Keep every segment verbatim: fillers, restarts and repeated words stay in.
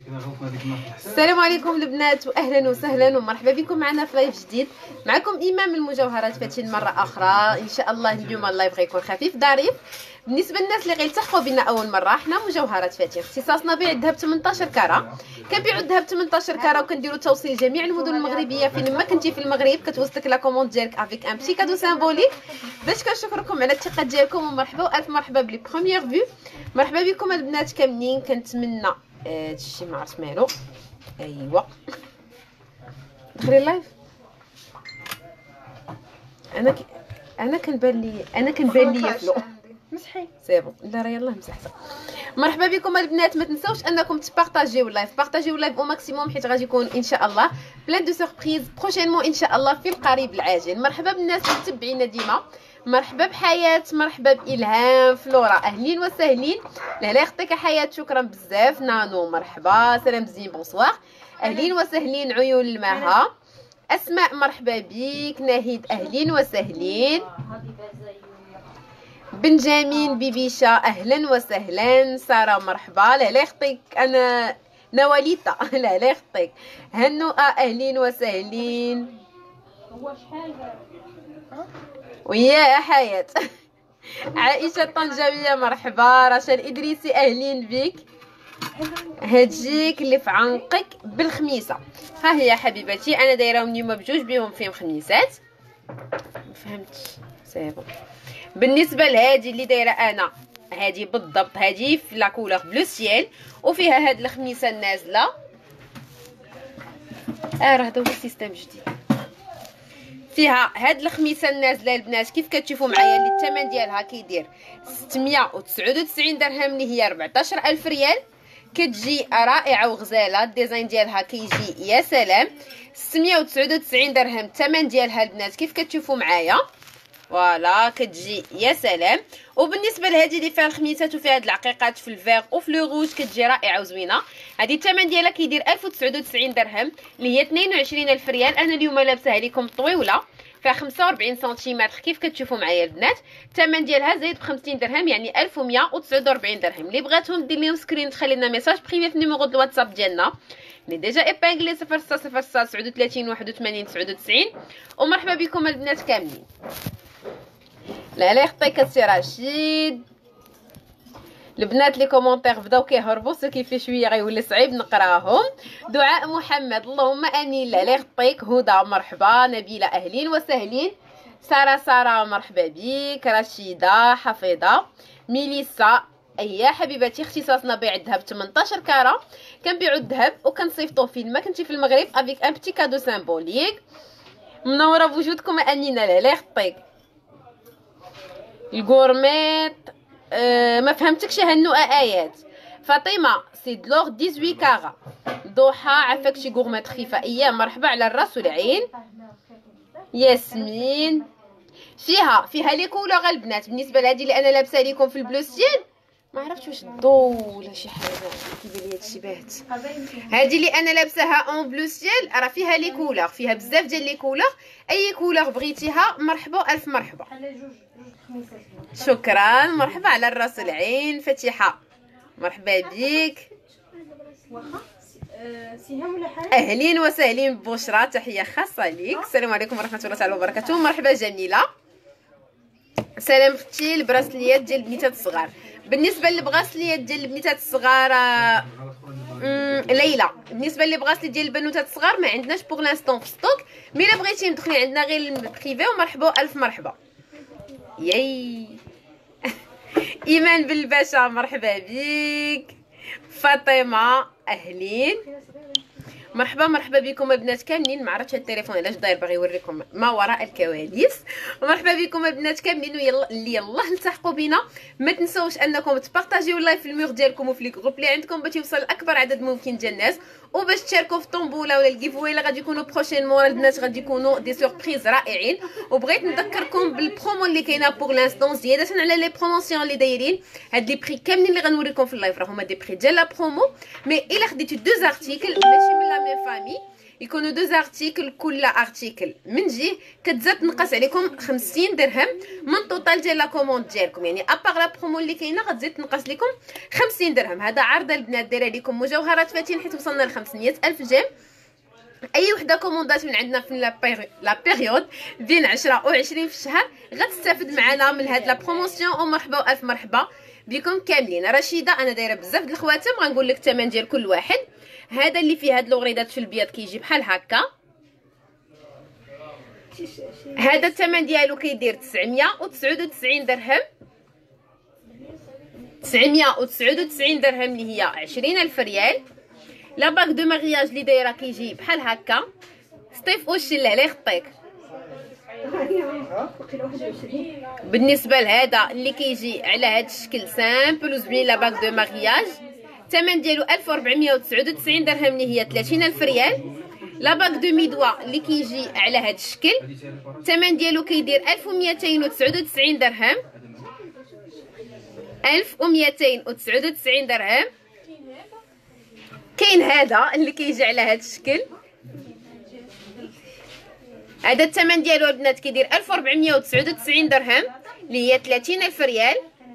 السلام عليكم البنات واهلا وسهلا ومرحبا بكم معنا في لايف جديد. معكم ايمان من المجوهرات فاتين مره اخرى. ان شاء الله اليوم اللايف غيكون خفيف ظريف. بالنسبه للناس اللي غيلتحقوا بنا اول مره، حنا مجوهرات فاتين اختصاصنا بيع الذهب ثمنطاش كاره. كنبيعوا الذهب ثمنطاش كاره وكنديروا توصيل جميع المدن المغربيه. فين ما كنتي في المغرب كتوصلك لا كوموند ديالك افيك ان بتي كادو سيمبوليك. باش كنشكركم على الثقه ديالكم ومرحبا والف مرحبا بلي بروميير فيو. مرحبا بكم البنات كاملين. كنتمنى هادشي ما عرفت مالو. ايوا دخلي اللايف. انا ك... انا كنبان لي انا كنبان لي فلو مسحي سي بون. لا راه يلاه مسحته. مرحبا بكم البنات. ما تنساوش انكم تبارطاجيو اللايف، بارطاجيو اللايف او ماكسيموم حيت غادي يكون ان شاء الله بلان دو سوربريز بروشينمون ان شاء الله في القريب العاجل. مرحبا بالناس اللي متبعينا ديما. مرحبا بحياه، مرحبا بالهام، فلورا اهلين وسهلين. لهلا يخطيك حياه، شكرا بزاف. نانو مرحبا، سلام زين بونسوار، اهلين وسهلين. عيون المها، اسماء مرحبا بيك. ناهيد اهلين وسهلين. بنجامين بيبيشا اهلا وسهلا. ساره مرحبا. لا يخطيك انا نواليتا. لا لا يخطيك. هنوءه اهلين وسهلين. هو شحال ويا حياه. عائشه الطنجاويه مرحبا. رشا الادريسي اهلين بك. هتجيك اللي في عنقك بالخميسه. ها هي حبيبتي، انا دايراهم اليوم بجوج بهم فيهم خميسات. ما فهمتش سيبون. بالنسبه لهادي اللي دايره انا، هادي بالضبط هادي في لا كولور بلو سيال وفيها هاد الخميسه النازله. اه راه هذا هو السيستم جديد. فيها هاد الخميسه النازله البنات كيف كتشوفوا معايا، اللي الثمن ديالها كيدير ستمية وتسعة وتسعين درهم اللي هي أربعطاش ألف ريال. كتجي رائعه وغزاله. الديزاين ديالها كيجي يا سلام. ستمية وتسعة وتسعين درهم الثمن ديالها البنات كيف كتشوفوا معايا. فوالا كتجي يا سلام. وبالنسبه لهذه اللي فيها الخميسات وفيها هاد العقيقات في الفيغ وفي لو روج كتجي رائعه وزوينه. هذه الثمن ديالها كيدير ألف وتسعة وتسعين درهم اللي هي اثنين وعشرين ألف ريال. انا اليوم لابساها لكم طويله فيها خمسة وأربعين سنتيمتر كيف كتشوفوا معايا البنات. الثمن ديالها زايد ب خمسين درهم يعني ألف ومية وتسعة وأربعين درهم. اللي بغاتهم دير لهم سكرين تخلي لنا ميساج بريفي في النيميرو د الواتساب ديالنا اللي ديجا ايبانغلي صفر ستة صفر ستة تسعة وثلاثين واحد وثمانين تسعة وتسعين. ومرحبا بكم البنات كاملين. لا لا يخطيك السي رشيد. البنات لي كومونتير بداو كيهربوا سو كيفي شويه غيولي صعيب نقراهم. دعاء محمد اللهم امين. لا لا يخطيك. هدى مرحبا. نبيله اهلين وسهلين. ساره ساره مرحبا بك. رشيده حفيظه. ميليسا ايا حبيبتي. اختصاصنا بيع الذهب ثمنطاش كاره. كنبيعوا الذهب وكنصيفطوه فين ما كنتي في المغرب افيك ان بتي كادو سيمبوليك. منوره بوجودكم امينه. لا لا يخطيك. الغورميت أه ما فهمتكش. هنوءه ايات. فاطمه سي دلوغ ثمانية عشر كارا. ضحى عفاك شي غورميت خفيفه. اياه مرحبا على الراس والعين. ياسمين فيها فيها لي كولور البنات. بالنسبه لهذه اللي انا لابسه لكم في البلو سيل ما عرفتش واش الضو ولا شي حاجه كيبان لي هادشي باهت. هذه اللي انا لابساها اون بلو سيل راه فيها لي كولور، فيها بزاف ديال لي كولور. اي كولور بغيتيها مرحبا الف مرحبا. شكرا. مرحبا على الراس والعين. فتيحه مرحبا بك. اهلين وسهلين ببشرى. تحيه خاصه ليك. السلام عليكم ورحمه الله تعالى وبركاته. مرحبا جميله. سلام اختي. البراسليات ديال البنيتات الصغار. بالنسبه للبغاسليات ديال البنيتات الصغار ليلى، بالنسبه للبغاسلي ديال البنوتات الصغار ما عندناش بوغ لانستون في ستوك. مي الا بغيتي تدخلي عندنا غير البريفي ومرحبا الف مرحبا. ياي ايمان بالباشا مرحبا بك. فاطمه اهلين. مرحبا مرحبا بكم البنات كاملين. ما عرفتش التليفون علاش داير باغي يوريكم ما وراء الكواليس. مرحبا بكم البنات كاملين. ويلا اللي يلاه التحقوا بينا. ما تنساوش انكم تبارطاجيو اللايف في الميغ ديالكم وفي لي جروب اللي عندكم باش يوصل لاكبر عدد ممكن ديال الناس وباش تشاركوا في الطومبوله ولا الكيفوي اللي غادي يكونوا بروشينمون. البنات غادي يكونوا دي سوربريز رائعين. وبغيت نذكركم بالبرومو اللي كاينه بوغ لانستون زياده على لي بروموسيون اللي دايرين. هاد لي بري كاملين اللي غنوريكم في اللايف راه هما دي بري ديال لا برومو. مي الا خديتي دو زارتيكل ماشي من لا ميم فامي يكونوا دوز ارتيكل، كل ارتيكل من جهه كتزاد تنقص عليكم خمسين درهم من توتال ديال لا كوموند ديالكم. يعني ابار لا برومو اللي كاينه غتزيد تنقص لكم خمسين درهم. هذا عرض البنات دايره لكم مجوهرات فاتين حيت وصلنا ل خمسمية الف جيم. اي وحده كوموندات من عندنا في لا بيريود بين عشرة و عشرين في الشهر غتستافد معنا من هاد لا بروموسيون. ومرحبا والف مرحبا بكم كاملين. رشيده انا دايره بزاف د الخواتم، غنقول لك الثمن ديال كل واحد. هذا اللي فيه هاد الوريدات في البيض كيجي بحال هكا، هذا الثمن ديالو كيدير تسعمية وتسعة وتسعين درهم. تسعمية وتسعة وتسعين درهم اللي هي عشرين الف ريال. لا باك دو مارياج اللي دايره كيجي بحال هكا. ستيف واش لا عليه خطيك. بالنسبه لهذا اللي كيجي على هذا الشكل سامبل وزوين، لا باك دو مارياج الثمن ديالو ألف وأربعمية وتسعة وتسعين درهم اللي هي ثلاثين الف ريال. لا باك دو ميدوا اللي كيجي على هذا الشكل الثمن ديالو كيدير ألف ومئتين وتسعة وتسعين درهم. ألف ومئتين وتسعة وتسعين درهم. كاين هذا اللي كيجي على هذا الشكل، هذا الثمن ديالو البنات كيدير ألف وأربعمية وتسعة وتسعين درهم اللي هي ثلاثين الف ريال.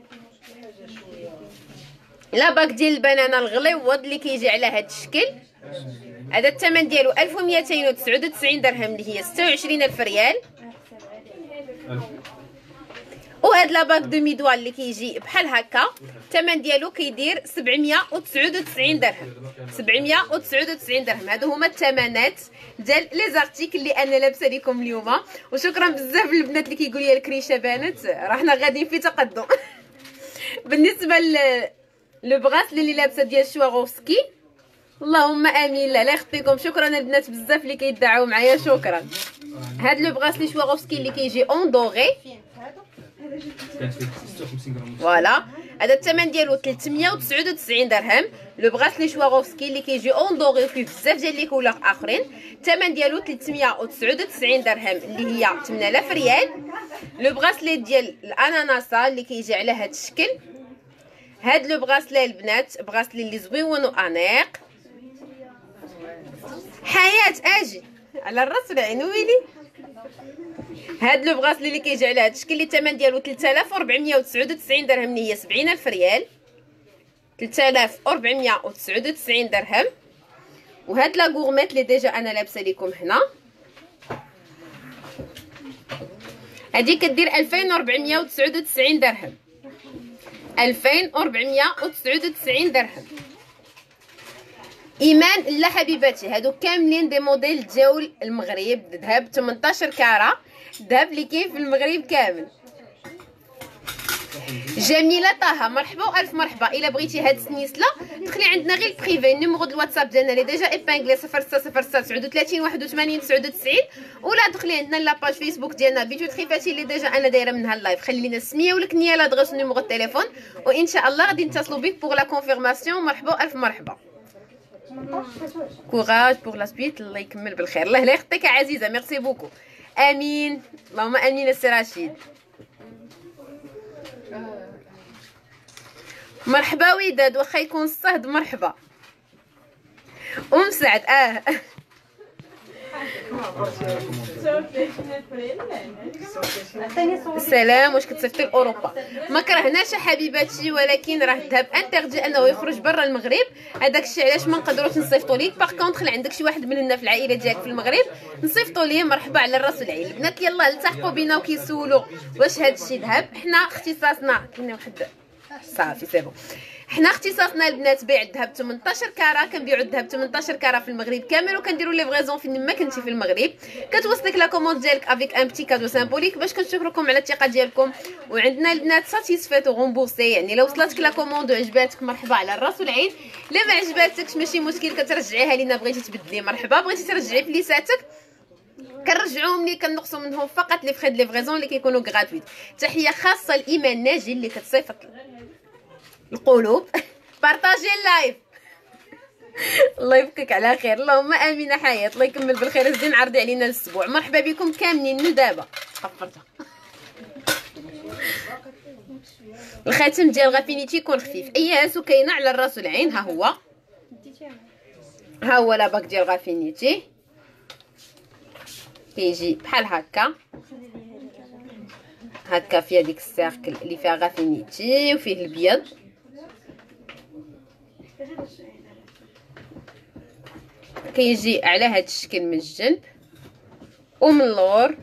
لا باك ديال البنانه الغليوض اللي كيجي على هذا الشكل، هذا الثمن ديالو ألف ومئتين وتسعة وتسعين درهم اللي هي ستة وعشرين الف ريال. وهاد لا باك دو ميدوا اللي كيجي بحال هكا الثمن ديالو كيدير سبعمية وتسعة وتسعين درهم. سبعمية وتسعة وتسعين درهم. هادو هما الثمنات ديال لي زارتيكل اللي انا لابسه لكم اليوم. وشكرا بزاف للبنات اللي كيقولوا لي الكريشه بانت، راه حنا غاديين في تقدم. بالنسبه ل لو بغاسلي اللي لابسه ديال شواغوفسكي، اللهم امين. لا لا يخطيكم. شكرا البنات بزاف اللي كيدعوا معايا، شكرا. هاد لو بغاسلي شواغوفسكي اللي كيجي اون دوغي فوالا، هذا الثمن ديالو ثلاثمية وتسعة وتسعين درهم. لو بغاسلي شواغوفسكي اللي كيجي اون دوغي وفيه بزاف ديال لي كولور اخرين الثمن ديالو ثلاثمية وتسعة وتسعين درهم اللي هي ثمانية آلاف ريال. لو بغاسلي ديال الاناناسه اللي كيجي على هذا الشكل، هاد لو بغاسلي البنات بغاسلي اللي زويون وانيق. حياه اجي على الراس والعين ويلي. هاد لو بغاسلي اللي كيجي على هاد الشكل اللي الثمن ديالو ثلاثة آلاف وأربعمية وتسعة وتسعين درهم اللي هي سبعين الف ريال. ثلاثة آلاف وأربعمية وتسعة وتسعين درهم. وهاد لا غورميت اللي ديجا انا لابسه لكم هنا، هادي كدير ألفين وأربعمية وتسعة وتسعين درهم. ألفين وأربعمية وتسعة وتسعين درهم. ايمان لا حبيباتي، هادو كاملين دي موديل جاو المغرب، ذهب ثمنطاش كاره، الذهب اللي كاين في المغرب كامل. جميله طه مرحبا والف مرحبا. الا بغيتي هاد السنيسله دخلي عندنا غير البريفي، النيميرو ديال الواتساب ديالنا اللي ديجا ايبانغلي صفر ستة صفر ستة تسعة وثلاثين واحد وثمانين تسعة وتسعين، ولا دخلي عندنا لاباج فيسبوك ديالنا فيديو تخيفاتي اللي ديجا انا دايره منها اللايف. خلي لينا السميه والكنيه لادغيس ونيميرو التليفون، وان شاء الله غادي نتصلوا بك بوغ لا كونفيرماسيون. مرحبا والف مرحبا. كوراج بوغ لا سويت. الله يكمل بالخير. الله لا يخطيك عزيزه. ميرسي بوكو. امين اللهم امين. السي رشيد مرحبا. وداد واخا يكون الصهد مرحبا. ام سعد اه السلام. واش كتصيفطي لاوروبا؟ ما كرهناش حبيباتي، ولكن راه الذهب انترجي انه يخرج برا المغرب. هذاك الشيء علاش ما نقدروش نصيفطوا ليك. باغ كونطخ عندك شي واحد مننا في العائله ديالك في المغرب نصيفطوا ليه. مرحبا على الراس والعين. البنات يلاه التحقوا بينا وكيسولوا واش هذا الشيء ذهب. حنا اختصاصنا كاين واحد صافي سي بون. حنا اختصاصنا البنات بيع الذهب ثمنطاش كاره، كنبيعوا الذهب ثمنطاش كاره في المغرب كامل، وكنديروا ليفغيزون فين ما كنتي في المغرب. كتوصلك لا كوموند ديالك افيك ان بتي كادو سامبوليك باش كنشكركم على الثقه ديالكم. وعندنا البنات ساتيسفيت وغومبورسي، يعني لو وصلتك لا كوموند وعجباتك مرحبا على الراس والعين. لا ما عجباتكش ماشي مشكل، كترجعيها لينا. بغيتي تبدلي مرحبا، بغيتي ترجعي فليساتك كنرجعوهم ملي كنقصوا منهم فقط لي فخي د ليفغيزون اللي كيكونوا غراتويت. تحيه خاصه لايمان ناجي اللي كتصيفط القلوب. بارطاجي اللايف. الله يبقيك على خير. اللهم امين حياه. الله يكمل بالخير. الزين عرضي علينا الاسبوع. مرحبا بكم كاملين. من دابا خفرتها الخاتم ديال غافينيتي يكون خفيف. اي هاسو كاينه على الراس والعين. ها هو ها هو لاباك ديال غافينيتي. كيجي بحال هكا هكا فيها ديك السيركل اللي فيها غافينيتي وفيه البيض. كيجي على هاد الشكل من الجنب ومن اللور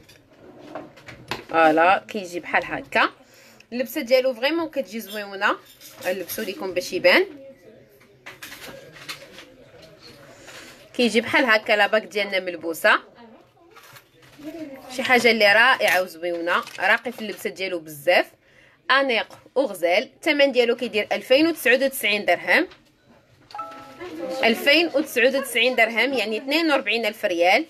فوالا كيجي بحال هكا. اللبسه ديالو فريمون كتجي زويونه، نلبسو ليكم باش يبان. كيجي بحال هكا لاباك ديالنا ملبوسه، شي حاجه اللي رائعه وزويونه، راقي في اللبسه ديالو بزاف، انيق وغزال. الثمن ديالو كيدير ألفين وتسعة وتسعين درهم، ألفين وتسعة وتسعين درهم يعني اثنين وأربعين ألف ريال.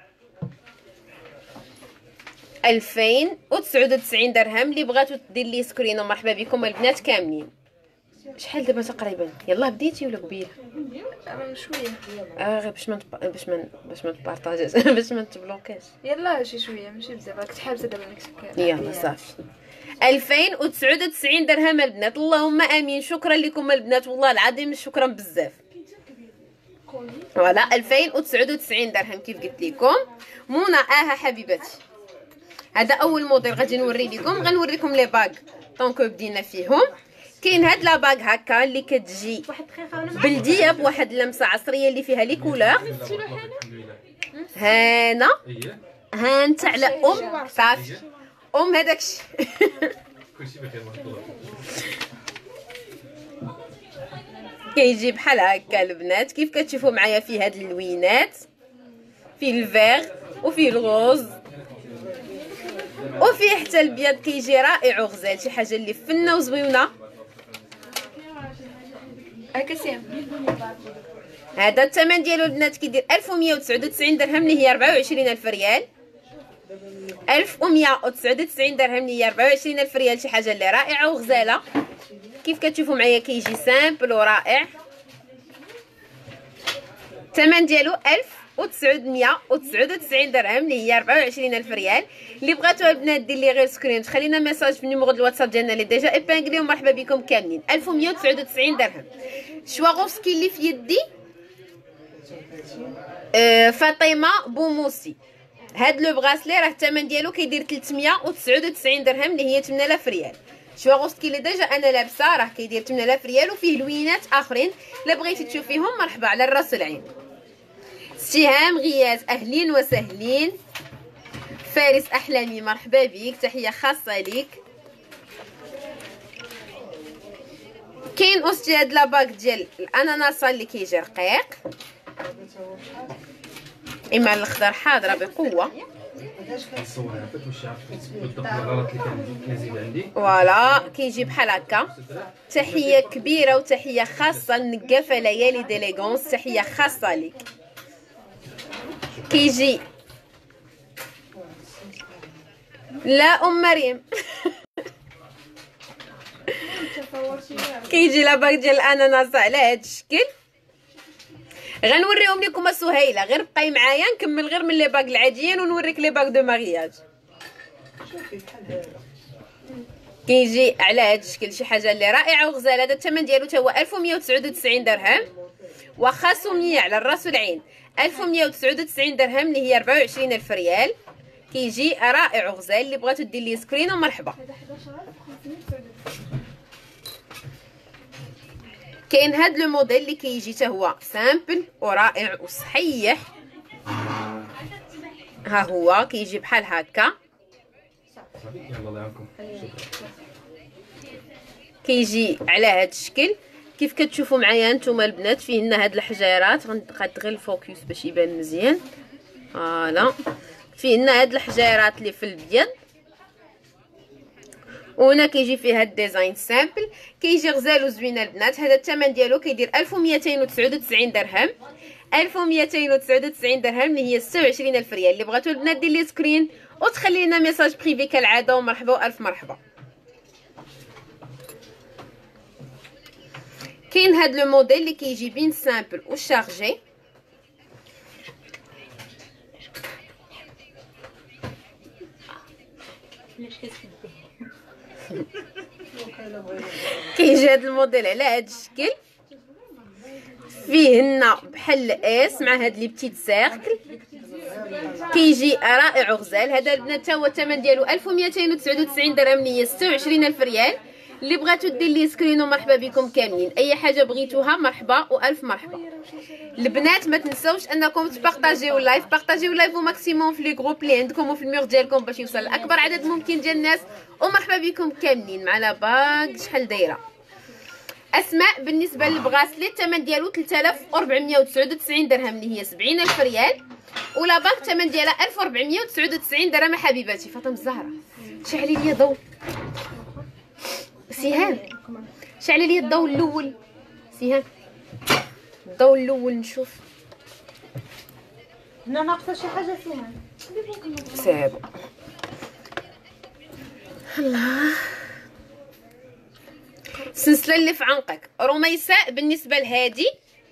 ألفين وتسعة وتسعين درهم. اللي بغاتو دير لي سكرين ومرحبا بكم البنات كاملين. شحال دابا تقريبا؟ يلاه بديتي ولا قبيله؟ شويه اه غير باش ما باش ما باش ما تبارطاجيش باش ما تبلوكاش. يلا شي شويه ماشي بزاف، راك حابسه دابا نكتب. يلا صافي. ألفين وتسعة وتسعين درهم البنات. اللهم امين. شكرا لكم البنات والله العظيم شكرا بزاف. فوالا ألفين وتسعة وتسعين درهم كيف قلت لكم. منى اها حبيبتي هذا اول موديل غادي نوري لكم. غنوريكم لي باغ طونكو بدينا فيهم. كاين هاد لا باغ هكا اللي كتجي بلديه بواحد اللمسه عصريه اللي فيها لي كولور. هانا ها انت على ام صافي ام هذاكشي كلشي بخير ما شاء الله. كيجي بحال هكا البنات كيف كتشوفوا معايا. فيه هاد اللوينات، فيه الفيغ وفيه الغوز وفيه حتى البيض. كيجي رائع وغزال، شي حاجه اللي فنه وزويونه. هكا سيم. هذا الثمن ديالو البنات كيدير ألف ومية وتسعة وتسعين درهم اللي هي أربعة وعشرين ألف ريال. ألف ومية وتسعة وتسعين درهم اللي هي أربعة وعشرين ألف ريال، شي حاجه اللي رائعه وغزاله. كيف كتشوفوا معايا كيجي سامبل ورائع. الثمن ديالو ألف وتسعمية وتسعة وتسعين درهم اللي هي أربعة وعشرين ألف ريال. اللي بغاتو البنات دير لي غير سكرين خلينا ميساج في النيميرو ديال الواتساب ديالنا اللي ديجا ايبانغلي ومرحبا بكم كاملين. ألف ومية وتسعة وتسعين درهم. شواغوفسكي اللي في يدي آه فاطمه بوموسي. هاد لو بغاسلي راه الثمن ديالو كيدير ثلاثمية وتسعة وتسعين درهم اللي هي ثمانية آلاف ريال. شواغوفسكي اللي ديجا انا لابسه راه كيدير ثمانية آلاف ريال وفيه لوينات اخرين. الا بغيتي تشوفيهم مرحبا على الراس والعين. سهام غياز اهلين وسهلين. فارس احلامي مرحبا بك، تحيه خاصه ليك. كاين اوستي هاد لاباك ديال الاناناس اللي كيجي رقيق، اما الاخضر حاضره بقوه. نصورها عرفت واش عرفت بالضبط الغلط اللي كان كنزيد عندي. فوالا كيجي بحال هكا. تحيه كبيره وتحيه خاصه لنقافه ليالي ديليغونس، تحيه خاصه ليك. كيجي لا ام مريم كيجي لاباك ديال الاناناس على هاد الشكل. غنوريهم لكم سهيله، غير بقاي معايا نكمل غير من لي باغ العاديين ونوريك لي باغ دو مارياج. كيجي على هاد الشكل شي حاجه اللي رائعه وغزاله. هذا الثمن ديالو حتى هو ألف ومية وتسعة وتسعين درهم، واخا سميه على الراس والعين. ألف ومية وتسعة وتسعين درهم اللي هي أربعة وعشرين ألف ريال. كيجي رائع وغزال. اللي بغاتو دير لي سكرين ومرحبا. كاين هاد لو موديل اللي كيجي حتى هو سامبل ورائع وصحيح. ها هو كيجي بحال هكا. يلا الله يعاونكم. كيجي على هاد الشكل كيف كتشوفوا معايا نتوما البنات. فيه لنا هاد الحجيرات غنقاد غير الفوكس باش يبان مزيان. فوالا فيه لنا هاد الحجيرات اللي في الابيض، وهنا كيجي فيه هاد الديزاين سامبل. كيجي غزال وزوين البنات. هذا الثمن ديالو كيدير ألف ومئتين وتسعة وتسعين درهم. ألف ومئتين وتسعة وتسعين درهم اللي هي ستة وعشرين ألف ريال. اللي بغاتو البنات دير لي سكرين وتخلي لنا ميساج بريفي كالعاده ومرحبا والف مرحبا. كاين هاد لو موديل اللي كيجي بين سامبل وشارجي. كيجي هاد الموديل على هاد الشكل. فيه هنا بحال اس مع هاد لي بتيت سيركل. كيجي رائع وغزال. هذا البنات تا هو الثمن ديالو ألف ومئتين وتسعة وتسعين درهم اللي هي ستة وعشرين ألف ريال. اللي بغاتو دير لي سكرين ومرحبا بكم كاملين. اي حاجه بغيتوها مرحبا والف مرحبا. البنات ما تنساوش انكم تبارطاجيو اللايف، بارطاجيو اللايف ماكسيموم في لي جروب اللي عندكم وفي الميغ ديالكم باش يوصل لاكبر عدد ممكن ديال الناس. ومرحبا بكم كاملين مع لا باغ. شحال دايره اسماء؟ بالنسبه للبغاسلي الثمن ديالو ثلاثة آلاف وأربعمئة وتسعة وتسعين درهم اللي هي سبعين ألف ريال. ولا باغ الثمن ديالها ألف وأربعمئة وتسعة وتسعين درهم. حبيباتي فاطمه الزهراء شعلي لي ضوء. سيهان شعلي لي الضوء الاول. سيهان الضوء الاول نشوف. هنا ناقصه شي حاجه سيهان. سابو الله. السلسله اللي في عنقك رميساء بالنسبه لهادي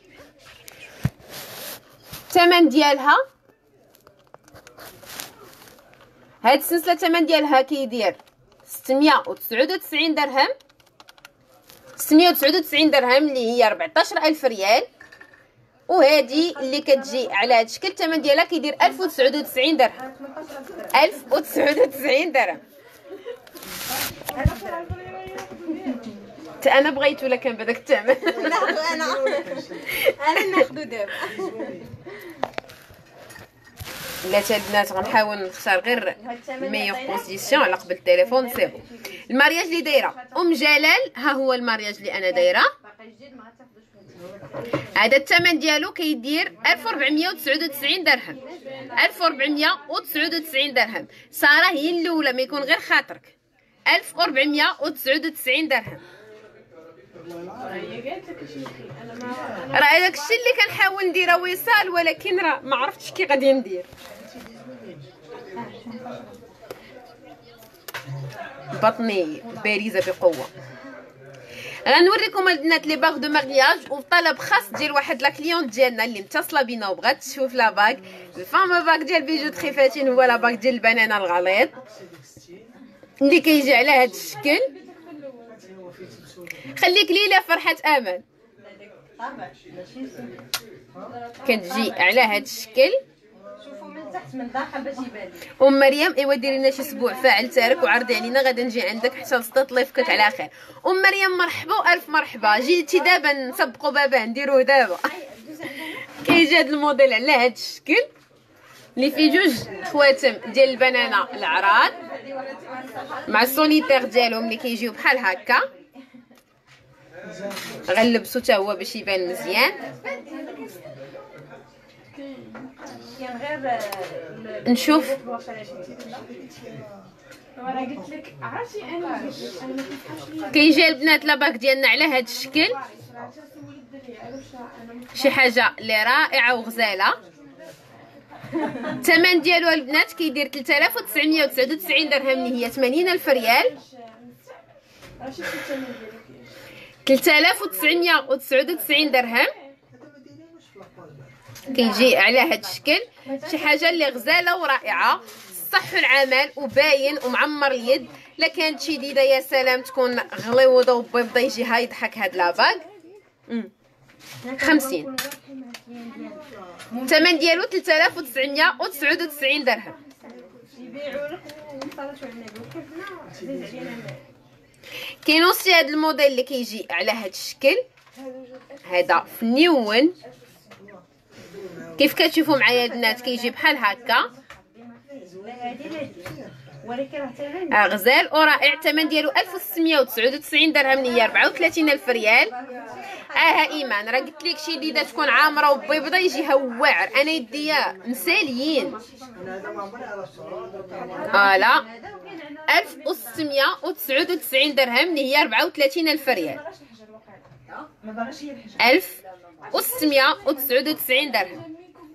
الثمن ديالها، هاد السلسله الثمن ديالها كيدير ستمئة وتسعة وتسعين درهم. ستمئة وتسعة وتسعين درهم اللي هي أربعطاش ألف ريال. وهادي اللي كتجي على هاد الشكل الثمن ديالها كيدير ألف وتسعة وتسعين درهم. ألف وتسعة وتسعين درهم. حتى انا بغيتو لا كان بهذاك الثمن. ناخذ انا انا ناخذو دابا. بلاتي البنات غنحاول نختار غير ميور بوزيسيون على قبل التليفون. سيبو المارياج اللي دايره ام جلال. ها هو المارياج اللي انا دايره. هذا الثمن ديالو كيدير ألف وأربعمئة وتسعة وتسعين درهم. ألف وأربعمئة وتسعة وتسعين درهم. ساره هي الاولى ما يكون غير خاطرك. ألف وأربعمئة وتسعة وتسعين درهم. راه داك الشيء اللي كنحاول نديره وصال، ولكن راه ما عرفتش كي غادي ندير. بطني بارزه بقوه. غنوريكم البنات لي باغ دو مارياج وطلب خاص ديال واحد لا كليونت ديالنا اللي متصله بينا وبغات تشوف لا باغ. الفام باغ ديال بيجوتري فاتين هو لا باغ ديال البنانه الغليظ اللي كيجي على هذا الشكل. خليك ليلى فرحه امل كتجي على هذا الشكل. شوفوا من تحت من الداخل باش يبان. ام مريم ايوا ديري لنا شي اسبوع فاعل تارك وعرضي علينا غادي نجي عندك حتى وسط ضيفك على خير. ام مريم مرحبا والف مرحبا. جيتي دابا نسبقوا بابا نديروه دابا. كيجي هذا الموديل على هذا الشكل اللي فيه جوج خواتم ديال البنانه العراض مع السوليتير ديالهم اللي كيجيو بحال هكا. غنلبسو حتى هو باش يبان مزيان. نشوف كيجي البنات لاباك ديالنا على هذا الشكل. شي حاجه اللي رائعه وغزاله. الثمن ديالو البنات كيدير ثلاثة آلاف وتسعمئة وتسعة وتسعين درهم اللي هي ثمانين ألف ريال. ثلاثة آلاف وتسعمئة وتسعة وتسعين درهم كيجي على هذا الشكل. شي حاجه اللي غزاله ورائعه صح العمل وباين ومعمر اليد. لا كانت شديده يا سلام تكون غليوضه وبيضه يجي ها يضحك هاد لاباغ. خمسين الثمن ديالو ثلاثة آلاف وتسعمئة وتسعة وتسعين درهم. كاين اوسي هاد الموديل اللي كيجي على هاد الشكل. هذا فنيون كيف كتشوفوا معايا البنات كيجي بحال هكا غزال ورائع. الثمن ديالو ألف وستمئة وتسعة وتسعين درهم اللي هي أربعة وثلاثين ألف ريال. اه ايمان راه قلت لك شي ديده تكون عامره وبيضه يجيها واعر. انا يديا مساليين. اه لا ألف وستمئة وتسعة وتسعين درهم اللي هي أربعة وثلاثين ألف ريال. ألف وستمئة وتسعة وتسعين درهم.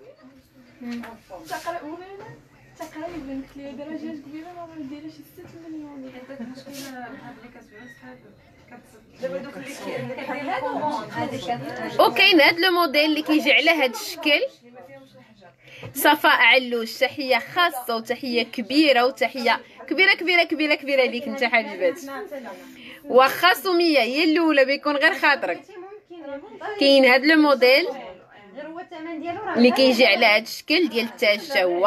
تقريبا قلت لي درجات كبيره ما غنديرش ستة مليون. وكاين هاد لو موديل اللي كيجي على هاد الشكل. صفاء علوش تحيه خاصه وتحيه كبيره وتحيه كبيره كبيره كبيره كبيره ليك انت حبيباتي. واخا سميه هي الاولى بيكون غير خاطرك. كاين هاد لو موديل غير هو الثمن ديالو راه اللي كيجي على هذا الشكل ديال التاج حتى هو.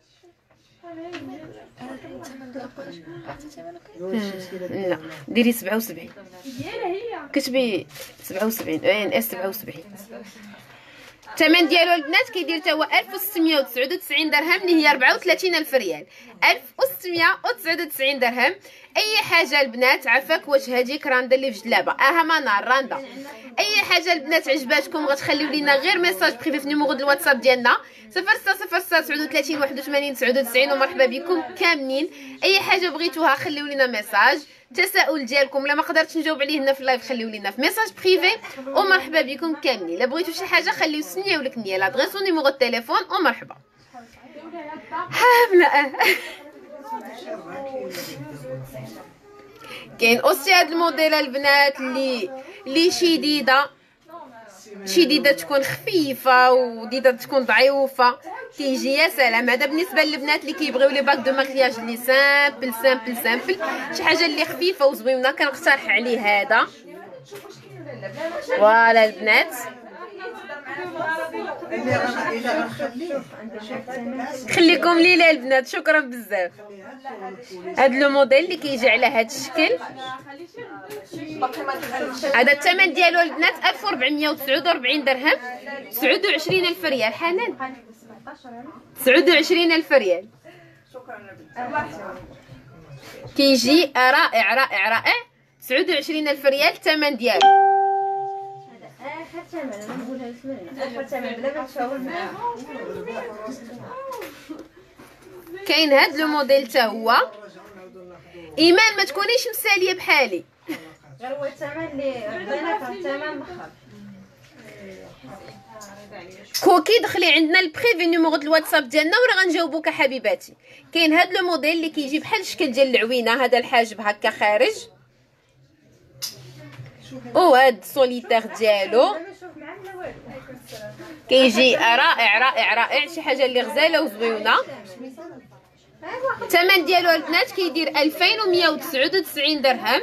لا ديري سبعة وسبعين ديالها هي كتبي سبعة وسبعين ان اس سبعة وسبعين. الثمن ديالو البنات كيدير حتى هو ألف وستمية وتسعة وتسعين درهم اللي هي أربعة وثلاثين ألف ريال. ألف وستمية وتسعة وتسعين درهم. اي حاجه البنات عافاك واش هذيك راندا اللي في جلابه اها نار راندا. اي حاجه البنات عجباتكم غتخليو لينا غير ميساج بريفي في نيميرو ديال الواتساب ديالنا صفر ستة صفر ستة تسعة وثلاثين واحد وثمانين تسعة وتسعين ومرحبا بكم كاملين. اي حاجه بغيتوها خليو لينا ميساج. تساؤل ديالكم لا ما قدرتش نجاوب عليه هنا في اللايف خليو لينا في ميساج بريفي ومرحبا بكم كاملين. الا بغيتو شي حاجه خليو سنيو لك نيه لادريس ونيميرو التليفون ومرحبا. ها بلا كاين اوسي هاد الموديل البنات اللي اللي شديده شديده تكون خفيفه وديده تكون ضعيفه كيجي يا سلام. هذا بالنسبه للبنات اللي كيبغيو لي باك دو ماكياج اللي سامبل سامبل سامبل شي حاجه اللي خفيفه وزوينه كنقترح عليه هذا. فوالا البنات خليكم ليلى البنات شكرا بزاف. هذا لو موديل اللي كيجي على هذا الشكل هذا الثمن ديالو البنات ألف وأربعمية وتسعة وأربعين درهم تسعة وعشرين ألف ريال. حنان تسعة وعشرين ألف ريال كيجي رائع رائع رائع تسعة وعشرين ألف ريال الثمن ديالو. اخر ثمن انا نقولها لسمعنا اخر ثمن بلا ما تشاور معاها. كاين هاد لو موديل حتى هو. ايمان ما تكونيش مساليه بحالي غير هو الثمن اللي عطيناك راه الثمن مخر. كوكي دخلي عندنا البريفي نيميرو ديال الواتساب ديالنا وراه غنجاوبوك حبيباتي. كاين هاد لو موديل اللي كيجي بحال الشكل ديال العوينه هذا الحاجب هكا خارج وهاد السوليتير ديالو كيجي رائع رائع رائع شي حاجه اللي غزاله وزويونه. الثمن ديالو البنات كيدير ألفين ومية وتسعة وتسعين درهم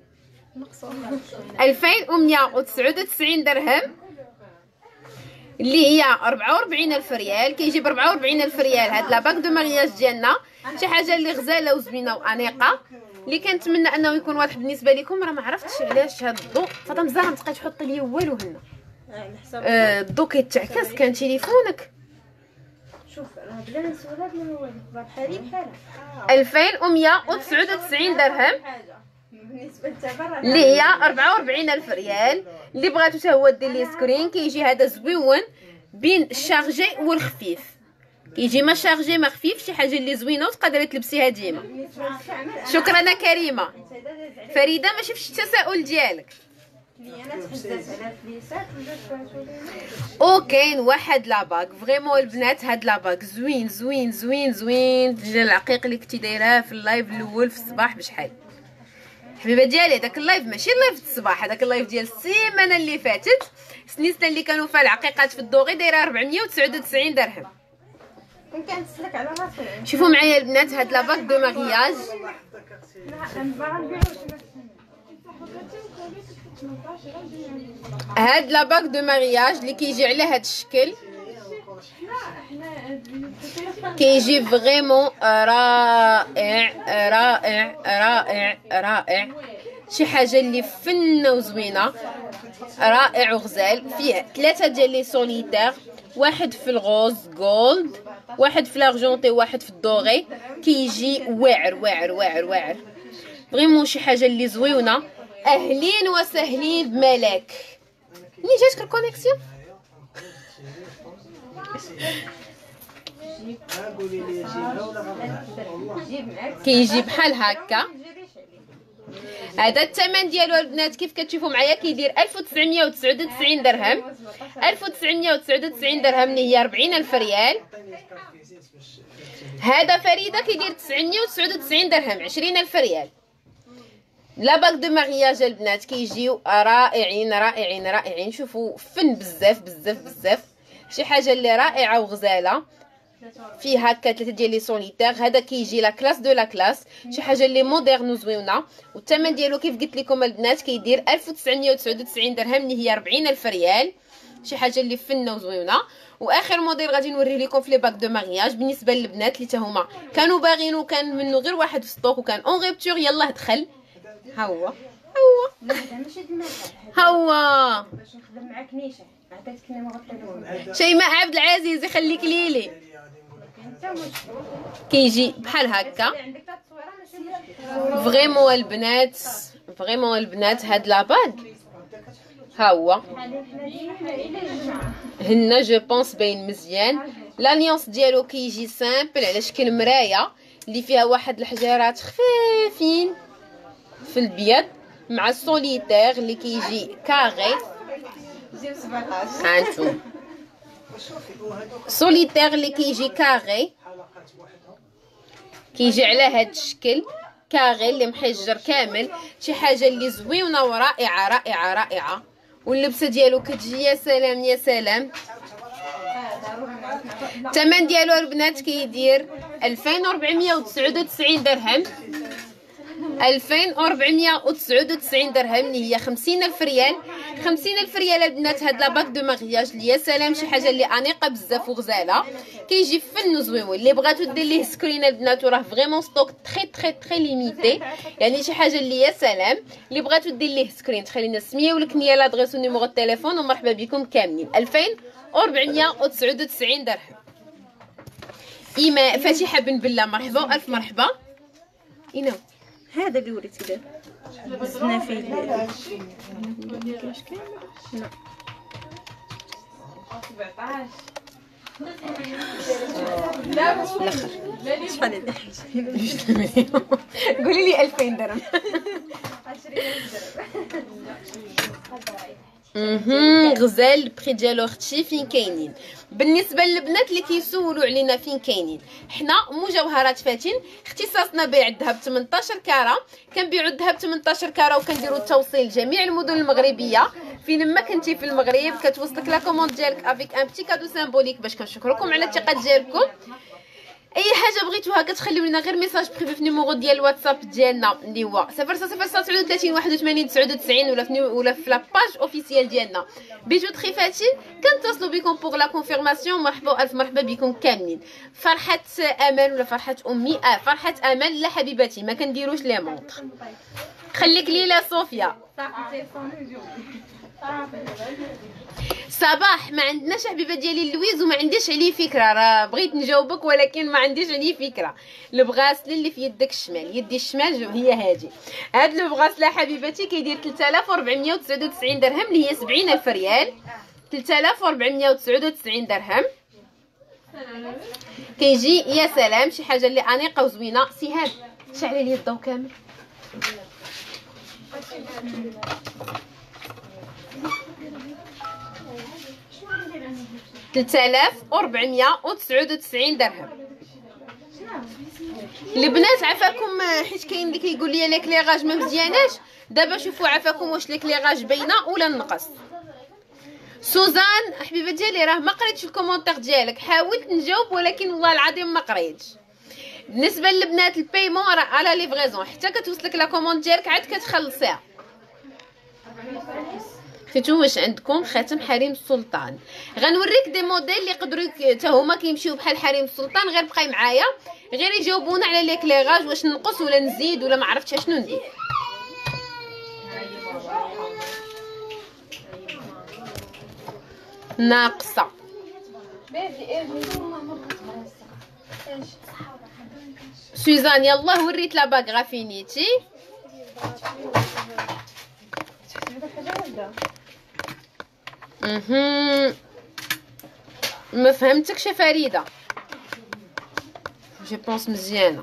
ألفين ومية وتسعة وتسعين درهم اللي هي أربعة وأربعين ألف ريال. كيجي ب أربعة وأربعين ألف ريال هاد لا باك دو مارياج ديالنا شي حاجه اللي غزاله وزوينه وانيقه اللي كنتمنى انه يكون واضح بالنسبه لكم. راه ما عرفتش علاش هاد الضوء فاطمه زهره ما تبقايش تحط لي والو هنا آه الضوء كيتعكس كان تليفونك. شوف راه بلا ما نسولها بلا ما والو بحالي بحالها ألفين ومية وتسعة وتسعين درهم بالنسبه للتبر اللي هي أربعة وأربعين ألف ريال. اللي بغاتو حتى هو دير لي سكرين كيجي هذا زويون بين الشارجي والخفيف كيجي ما شارجي ما خفيف شي حاجه اللي زوينه وتقدري تلبسيها ديما. شكرا كريمه. فريده ما شفتش التساؤل ديالك. انا تحدثت على فليسات وكاين واحد لاباك فريمون البنات هاد لاباك زوين زوين زوين زوين ديال العقيق اللي كنتي دايراه في اللايف الاول في الصباح بشحال حبيبه ديالي. داك اللايف ماشي اللايف الصباح هذاك اللايف ديال السيمانه اللي فاتت سنيستا اللي كانوا فيها العقيقات في الدوغي دايره أربعمية وتسعة وتسعين درهم. ممكن تسلك على راسي. شوفوا معايا البنات هاد لاباك دو مارياج هاد لاباك دو مارياج اللي كيجي على هاد الشكل كيجي فريمون رائع رائع رائع رائع شي حاجه اللي فنه وزوينه رائع وغزال. فيه ثلاثه ديال لي سوليتير واحد في الغوز جولد واحد في لارجونتي واحد في الدوغي كيجي واعر واعر واعر واعر فريمون شي حاجه اللي زويونه. اهلين وسهلين بملاك. منين جاتك الكونيكسيون؟ كيجي بحال هكا. هذا الثمن ديالو البنات كيف كتشوفوا معايا كيدير ألف وتسعمية وتسعة وتسعين درهم ألف وتسعمية وتسعة وتسعين درهم اللي هي أربعين ألف ريال. هذا فريده كيدير تسعمية وتسعة وتسعين درهم عشرين ألف ريال. لا باك دو مارياج البنات كيجيو رائعين رائعين رائعين. شوفوا فن بزاف بزاف بزاف شي حاجه اللي رائعه وغزاله. فيه هكا ثلاثه ديال لي سوليتير هذا كيجي لا كلاس دو لا كلاس شي حاجه اللي موديرن وزوينه. والثمن ديالو كيف قلت لكم البنات كيدير ألف وتسعمية وتسعة وتسعين درهم اللي هي أربعين ألف ريال. شي حاجه اللي فنه وزوينه. واخر موديل غادي نوريه لكم في لي باك دو مارياج بالنسبه للبنات اللي حتى هما كانوا باغيين وكان منه غير واحد في ستوك وكان اون ريبتور. يلا دخل، ها هو ها هو ماشي ها هو باش نخدم معاك نيشه عطيتك نيميرو التليفون. شيماء عبد العزيز يخليك ليلي. كيجي بحال هكا عندك التصويره ماشي مشكل. فريمون البنات، فريمون البنات هاد لاباغ ها هو هنا جو بونس باين مزيان. لاليونس ديالو كيجي سامبل على شكل مرايه اللي فيها واحد الحجارات خفيفين في البيض مع السوليتير اللي كيجي كاري. هانتوما سوليتير اللي كيجي كاري، كيجي على هاد الشكل كاري اللي محجر كامل. شي حاجه اللي زوينه ورائعه رائعه رائعه. واللبسه ديالو كتجي يا سلام يا سلام. الثمن ديالو البنات كيدير ألفين وأربعمية وتسعة وتسعين درهم. ألفين وأربعمية وتسعة وتسعين درهم اللي هي خمسين ألف ريال. خمسين ألف ريال البنات. هاد لاباك دو مارياج اللي يا سلام شي حاجه اللي انيقه بزاف وغزاله. كيجي فن زويون. اللي بغاتو دير ليه سكرين البنات وراه فريمون ستوك تري تري تري ليميتي، يعني شي حاجه اللي يا سلام. اللي بغاتو دير ليه سكرين تخلينا السميه والكنيه لادريس ونيميرو التليفون ومرحبا بكم كاملين. ألفين وأربعمية وتسعة وتسعين درهم. ايمان فاتحه بن بله مرحبا والف مرحبا. اينا هذا اللي وريتي دابا بزنا فيه الاخر شحال قولي لي ألفين درهم. اها غزال البري ديالو اختي فين كاينين. بالنسبه للبنات اللي كيسولوا علينا فين كاينين، حنا مجوهرات فاتن اختصاصنا بيع الذهب ثمنطاش كاره. كنبيعوا الذهب ثمنطاش كاره وكنديروا التوصيل لجميع المدن المغربيه. فين ما كنتي في المغرب كتوصلك لا كوموند ديالك افيك ان بتي كادو سيمبوليك باش كنشكركم على الثقه ديالكم. اي حاجه بغيتوها كتخليو لنا غير ميساج بريفي في نيميرو ديال الواتساب ديالنا اللي هو صفر صفر تسعة وثلاثين واحد وثمانين تسعة وتسعين ولا في ولا في لاباج اوفيسيال ديالنا بيجوتري فاتن. كنتصلوا بكم بوغ لا كونفيرماسيون. مرحبا الف مرحبا بكم كاملين. فرحه امل ولا فرحه امي؟ اه فرحه امل. لا حبيبتي ما كنديروش لي مونطر. خليك ليلى صوفيا. صباح ما عندناش حبيبه ديالي اللويز وما عنديش عليه فكره. راه بغيت نجاوبك ولكن ما عنديش عليه فكره. البغاسل اللي في يدك الشمال، يدي الشمال هي هادي. هاد البغاسله حبيبتي كيدير ثلاثة آلاف وأربعمية وتسعة وتسعين درهم اللي هي سبعين ألف ريال. ثلاثة آلاف وأربعمية وتسعة وتسعين درهم. كيجي يا سلام شي حاجه اللي انيقه وزوينه. سهاد شعلي لي الضو كامل. ثلاثة آلاف وأربعمية وتسعة وتسعين درهم. البنات عفاكم حيت كاين اللي كيقول لي ليكليغاج ما مزياناش. دابا شوفوا عفاكم واش ليكليغاج باينه ولا نقص. سوزان حبيبه ديالي راه ما قريتش الكومونتير ديالك، حاولت نجاوب ولكن والله العظيم ما قريتش. بالنسبه للبنات البايمون راه على ليفريزون حتى كتوصلك لا كوموند ديالك عاد كتخلصيها. شفتوا واش عندكم خاتم حريم السلطان؟ غنوريك دي موديل اللي يقدروا حتى هما كيمشيو بحال حريم السلطان. غير بقاي معايا غير يجاوبونا على ليكليغاج واش نقص ولا نزيد ولا ما عرفتش شنو ندير. ناقصه سوزان. يلا وريت لا باغ فينيتي. اها ما فهمتكش يا فريده. جو بونس مزيانه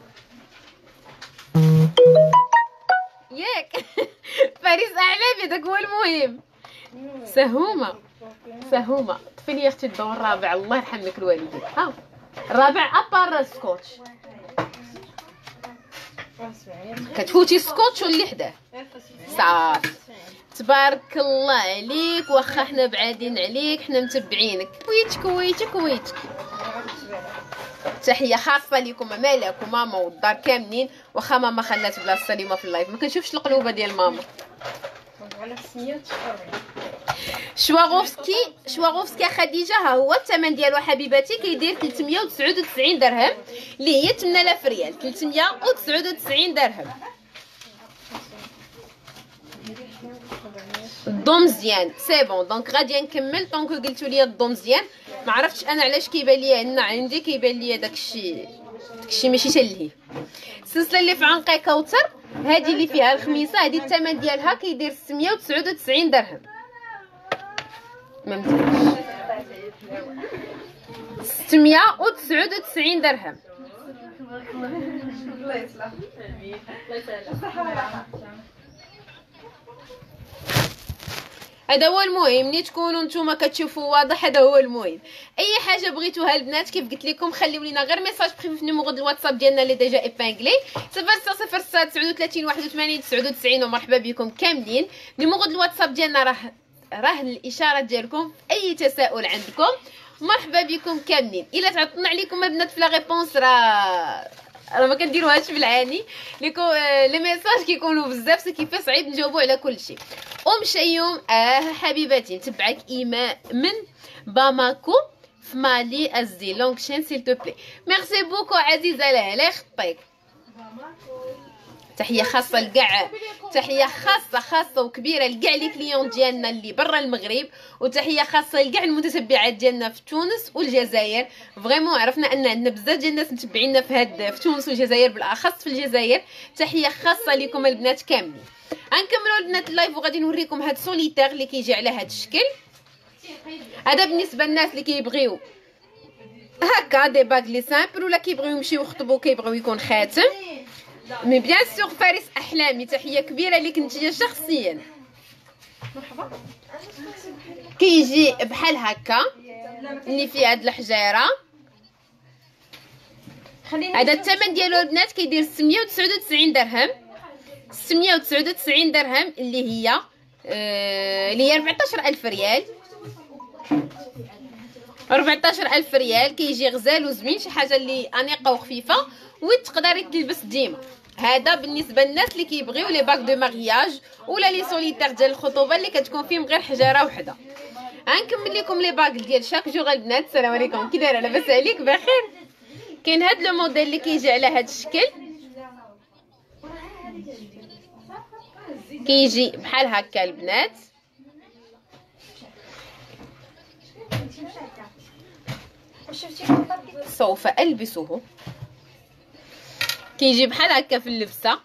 ياك. فارس اعلامي داك هو المهم. سهومه سهومه طفي لي اختي الضوء الرابع الله يرحم لك الوالدين. ها الرابع ابار سكوتش. كتفوتي سكوتش واللي حداه صافي. تبارك الله عليك. واخا حنا بعادين عليك حنا متبعينك. كويتك كويتك كويتك. تحيه خاصه لكم مالك وماما والدار كاملين. واخا ماما خلات بلاصه اليوم في اللايف ما كنشوفش القلوبه ديال ماما. شواغوفسكي شواغوفسكي خديجه ها هو الثمن ديالو حبيباتي كيدير ثلاثمية وتسعة وتسعين درهم اللي هي ثمانية آلاف ريال. ثلاثمية وتسعة وتسعين درهم. الضو مزيان سي بون. دونك غادي نكمل. دونك قلتوا لي الضو مزيان، ما عرفتش انا علاش كيبان لي هنا عندي كيبان لي داكشي داكشي ماشي تلهي. السلسله اللي في عنقي كوثر هذه اللي فيها الخميسه، هذه الثمن ديالها كيدير ستمية وتسعة وتسعين درهم. ما مزيانش. ستمية وتسعة وتسعين درهم. الله يصلح. الله يسهل. هذا هو المهم. ملي تكونوا نتوما كتشوفوا واضح هذا هو المهم. اي حاجه بغيتوها البنات كيف قلت لكم خليو لينا غير ميساج بريفي في النيميرو ديال الواتساب ديالنا اللي ديجا ايبانغلي صفر ستة صفر ستة تسعة وثلاثين واحد وثمانين تسعة وتسعين. ومرحبا بكم كاملين. نيميرو ديال الواتساب ديالنا راه راه الاشاره ديالكم اي تساؤل عندكم. مرحبا بكم كاملين. الا تعطلنا عليكم البنات في لا ريبونس راه راه ما كنديروهاش في العاني ليكو لي ميساج كيكونوا بزاف سي كيفاش صعيب نجاوبوا على كل شيء. ام شيوم اه حبيباتي نتبعك ايمان من باماكو في مالي ازي لونغ شين سيل تو بلي. ميرسي بوكو عزيزه. لا لا يخطيك. تحيه خاصه لكاع تحيه خاصه خاصه وكبيره لكاع لي كليون ديالنا اللي برا المغرب، وتحيه خاصه لكاع المتتبعات ديالنا في تونس والجزائر. فريمون عرفنا ان عندنا بزاف ديال الناس متبعينا في هاد في تونس والجزائر بالاخص في الجزائر. تحيه خاصه لكم البنات كاملين. غنكملوا البنات اللايف وغادي نوريكم هاد سوليتير اللي كيجي على هاد الشكل. هذا بالنسبه للناس اللي كيبغيو هكا دي باغ لي سامبل ولا كيبغيو يمشيو يخطبوا كيبغيو يكون خاتم. مي بيان سور فارس احلامي تحيه كبيره ليك نتيا شخصيا. مرحبا. كيجي بحال هكا اللي فيه هاد الحجيره. هذا الثمن ديالو البنات كيدير ستمية وتسعة وتسعين درهم. ستمية وتسعة وتسعين درهم اللي هي آه اللي هي أربعطاش ألف ريال. أربعطاش ألف ريال. كيجي غزال وزوين شي حاجه اللي انيقه وخفيفه وتقدري تلبس ديما. هذا بالنسبه للناس اللي كيبغيو لي باك دو مارياج ولا لي سوليتير ديال الخطوبه اللي كتكون فيهم غير حجره وحده. غنكمل لكم لي باك ديال شاك جوغ البنات. السلام عليكم كي دايره لاباس عليك بخير. كاين هاد لو موديل اللي كيجي على هاد الشكل كيجي بحال هكا البنات. سوف البسه. كيجي بحال هكا في اللبسه.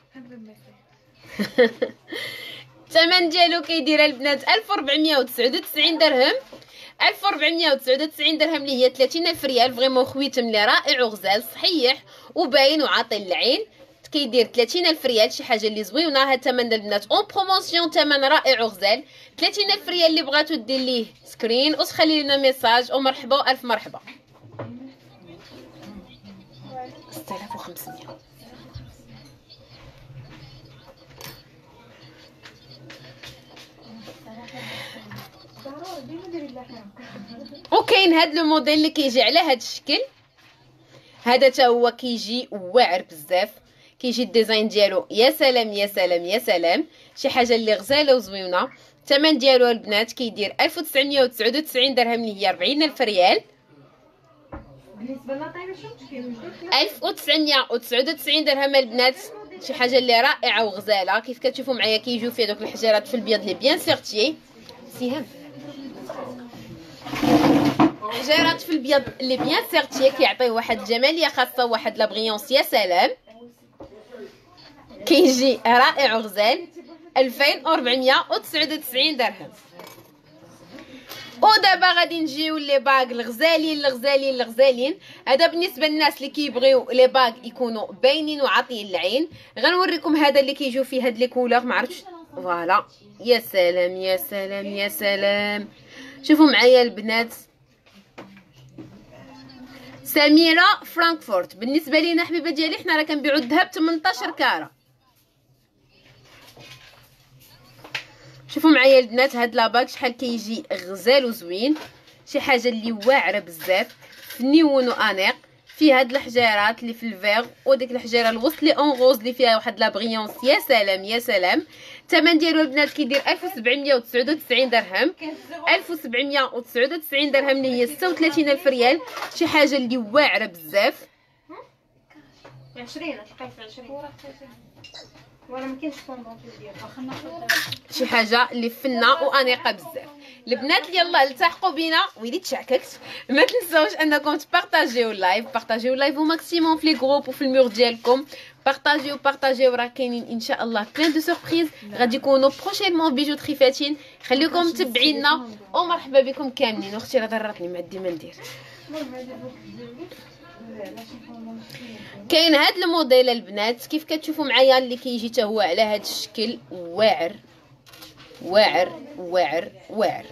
الثمن ديالو كيدير البنات ألف وأربعمية وتسعة وتسعين درهم. ألف وأربعمية وتسعة وتسعين درهم اللي هي ثلاثين ألف ريال. فريمون خويتم لي رائع وغزال صحيح وباين وعاطي للعين. كيدير ثلاثين ألف ريال شي حاجه اللي زوينه. هاد الثمن البنات اون بروموسيون ثمن رائع وغزال. ثلاثين ألف ريال اللي بغاتو دير ليه سكرين وتخلي لنا ميساج ومرحبا الف مرحبا. ستة آلاف وخمسمية. وكاين هاد لو موديل اللي كيجي على هاد الشكل. هذا تا هو كيجي واعر بزاف. كيجي الديزاين ديالو يا سلام يا سلام يا سلام شي حاجه اللي غزاله وزوينه. الثمن ديالو البنات كيدير ألف وتسعمية وتسعة وتسعين درهم اللي هي أربعين ألف ريال. بالنسبه لنا طايبه شنو كاين ألف وتسعمية وتسعة وتسعين درهم البنات شي حاجه اللي رائعه وغزاله. كيف كتشوفوا معايا كيجيو فيه دوك الحجيرات في البيض لي بيان سيرتيي. سيهم حجيرات في البيض اللي بيان سيرتيي كيعطيو واحد الجماليه خاصه واحد لا بريونس يا سلام. كيجي رائع وغزال. ألفين وأربعمية وتسعة وتسعين درهم. ودابا غادي نجيو لي باغ الغزالين الغزالين الغزالين. هذا بالنسبه للناس اللي كيبغيو لي باغ يكونوا باينين وعاطيين العين. غنوريكم هذا اللي كيجيو فيه هاد لي كولور ما عرفتش فوالا. يا سلام يا سلام يا سلام. شوفوا معايا البنات. سميره فرانكفورت. بالنسبه لينا حبيبه ديالي حنا راه كنبيعوا الذهب ثمنطاش كاره. شوفوا معايا البنات هاد لاباك شحال كيجي غزال وزوين شي حاجه اللي واعره بزاف فنيون وانيق فيه هاد الحجيرات اللي في الفيغ وديك الحجيره الوسط اللي اون غوز اللي فيها واحد لا بريونس. يا سلام يا سلام. الثمن ديالو البنات كيدير ألف وسبعمية وتسعة وتسعين درهم. ألف وسبعمية وتسعة وتسعين درهم اللي هي ستة وثلاثين ألف ريال. شي حاجه اللي واعره بزاف. عشرين تلقاي في عشرين ولا ما كاينش فوندون ديالها. واخا ناخذ شي حاجه اللي فنه وانيقه بزاف. البنات اللي يلاه التحقوا بينا ويلي تشعككت، ما تنساوش انكم تبارطاجيو اللايف، بارطاجيو اللايف او ماكسيموم في لي جروب وفي المور ديالكم. بارطاجيو بارطاجيو راه كاينين ان شاء الله بلان دو سوربريز غادي يكونوا بروشينمون بيجوتري فاتين. خليكم متبعينا ومرحبا بكم كاملين. اختي راه ضرتني ما عندي ما ندير. كاين هاد الموديل البنات كيف كتشوفوا معايا اللي كيجي حتى هو على هاد الشكل واعر واعر واعر واعر.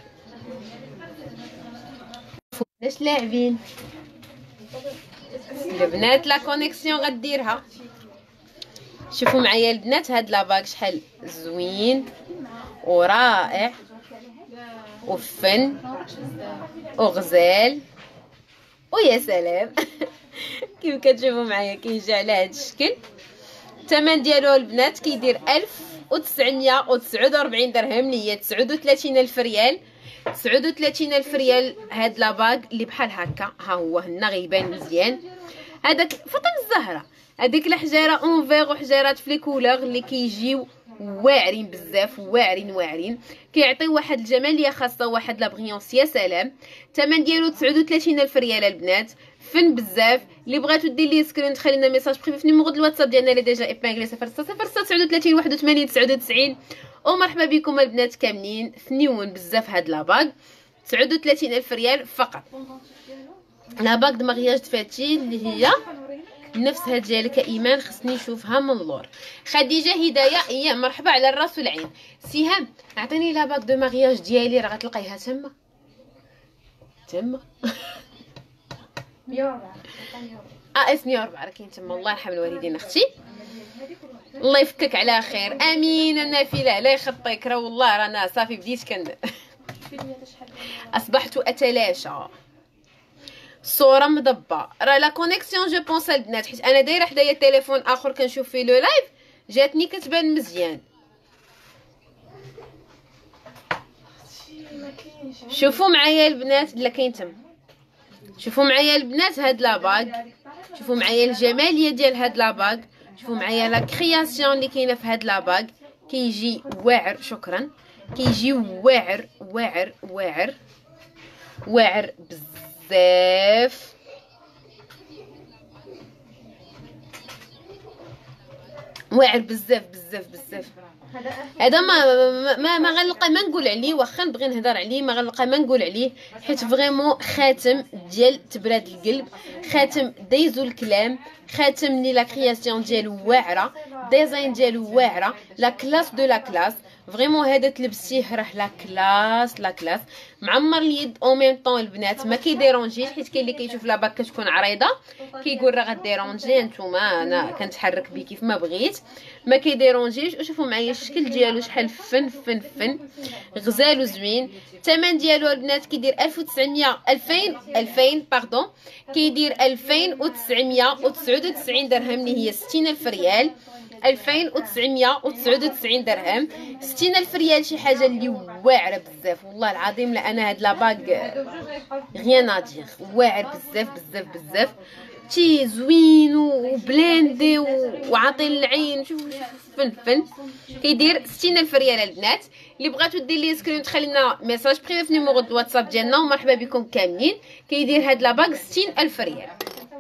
علاش لاعبين البنات؟ لا كونيكسيون غديرها. شوفوا معايا البنات هاد لاباك شحال زوين ورائع وفن وغزال ويا سلام. كيف كتشوفوا معايا كيجي على هاد الشكل. الثمن ديالو البنات كيدير ألف وتسعمية وتسعة وأربعين درهم اللي هي تسعة وثلاثين ألف ريال. تسعة وثلاثين ألف ريال هاد لاباك اللي بحال هكا. ها هو هنا غيبان مزيان. هذاك فاطمه الزهراء هذيك الحجيره اون فيغ وحجيرات في لي كولور اللي كيجيو واعرين بزاف واعرين واعرين. كيعطيو واحد الجماليه خاصه واحد لا بريونس. يا سلام. الثمن ديالو تسعة وثلاثين ألف ريال البنات. فن بزاف. اللي بغاتو دير لي سكرين تخلي لنا ميساج بريفي في نيميرو ديال الواتساب ديالنا اللي ديجا ايبانغلي صفر ستة صفر ستة تسعة وثلاثين واحد وثمانين تسعة وتسعين. ومرحبا بكم البنات كاملين. فنيون بزاف هاد لاباك. تسعة وثلاثين ألف ريال فقط. لاباك دو مارياج فاتي اللي هي نفسها ديالك ايمان. خصني نشوفها من اللور. خديجه هدايه هي مرحبا على الراس والعين. سهام عطيني لاباك دو مارياج ديالي راه غتلقايها تما تما. مية وربعة اه اس مية وربعة راه كاين تما. الله يرحم الوالدين اختي. الله يفكك على خير. امين نافله لا يخطيك. راه والله رانا صافي بديت كن اصبحت اتلاشى. صوره مضبه راه لا كونيكسيون جو بونس البنات حيت انا دايره حدايا تليفون اخر كنشوف فيه لو لايف جاتني كتبان مزيان. شوفوا معايا البنات. لا كاين تما. شوفوا معايا البنات هاد لاباك. شوفوا معايا الجماليه ديال هاد لاباك. شوفوا معايا لا كرياسيون اللي كاينه في هاد لاباك. كيجي واعر. شكرا. كيجي واعر واعر واعر واعر بزاف. واعر بزاف بزاف بزاف. هذا ما ما ما غنلقى ما نقول عليه. واخا نبغي نهضر عليه ما غنلقى ما نقول عليه حيت فريمون خاتم ديال تبراد القلب. خاتم دايزو الكلام. خاتم اللي لا كرياسيون ديالو واعره. ديزاين ديالو واعره. لا كلاس دو لا كلاس. فريمون هذا تلبسيه راه لا كلاس لا كلاس. معمر اليد او ميم طون البنات ما كيديرونجيش حيت كاين اللي كيشوف لاباك كتكون عريضه كيقول راه غديرونجي. نتوما انا كنتحرك بيه كيف ما بغيت ما كيديرونجيش. وشوفوا معايا الشكل ديالو شحال فن فن فن غزال وزوين. الثمن ديالو البنات كيدير ألف وتسعمية ألفين ألفين باردون كيدير ألفين وتسعمية وتسعة وتسعين درهم اللي هي ستين ألف ريال. ألفين وتسعمية وتسعة وتسعين درهم. ستين ألف ريال شي حاجه اللي واعره بزاف والله العظيم. لا انا هاد لاباك غيان ادير واعر بزاف بزاف بزاف. تي زوين وبلاندي وعاطي العين. شوفوا فن فن. كيدير ستين ألف ريال البنات. اللي بغاتو دير لي سكرين تخلي لنا ميساج بريفي في نيميرو الواتساب ديالنا ومرحبا بكم كاملين. كيدير هاد لاباك ستين ألف ريال.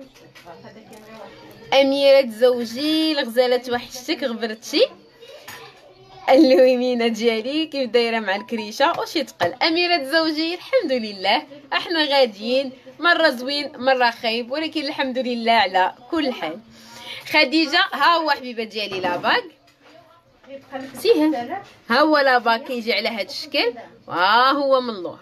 أميرة زوجي الغزالة توحشتك غبرتي. اللويمينه ديالي كيف دايره مع الكريشه وشي تقل. أميرة زوجي الحمد لله احنا غاديين. مره زوين مره خايب ولكن الحمد لله على كل حال. خديجه ها هو حبيبه ديالي لاباك. سيها ها هو لاباك كيجي على هذا الشكل. ها هو من اللور.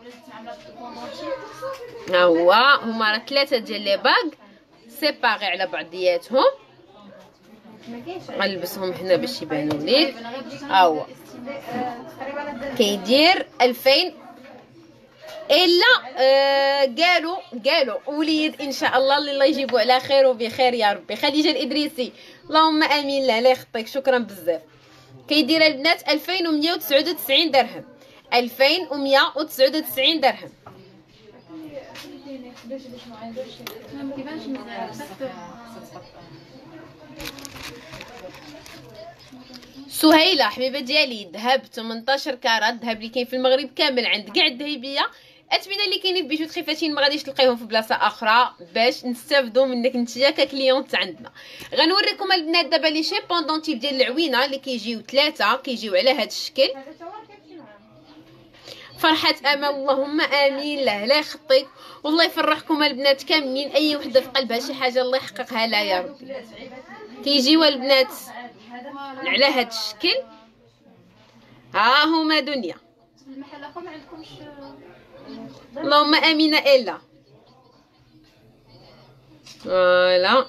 ها هو هما راه ثلاثه ديال لي باك سيباغي على بعضياتهم. غنلبسهم هنا باش يبانوا ليك. ها هو كيدير ألفين الا آه قالوا قالوا وليد ان شاء الله اللي الله يجيبوا على خير وبخير يا ربي. خديجه الادريسي اللهم امين. لا لا يخطيك، شكرا بزاف. كيدير البنات ألفين ومية وتسعة وتسعين درهم، ألفين ومية وتسعة وتسعين درهم. سهيله حبيبه ديالي، ذهب ثمنطاش كارات، ذهب اللي كاين في المغرب كامل عند كاع الذهبيه. اثمنه اللي كاينين في بيجو خفاتين ما غاديش تلقيهم في بلاصه اخرى باش نستافدوا منك نتيا ككليونت عندنا. غنوريكم البنات دابا لي شي بوندونتيف ديال العوينه اللي كيجيو ثلاثه، كيجيو على هذا الشكل. فرحة امل اللهم امين. لا لا يخطيك، والله يفرحكم البنات كاملين. اي وحده في قلبها شي حاجه الله يحققها لها يا ربي. كيجيو البنات على هذا الشكل. ها هما دنيا. المحلكم ما عندكمش اللهم امين. الا فوالا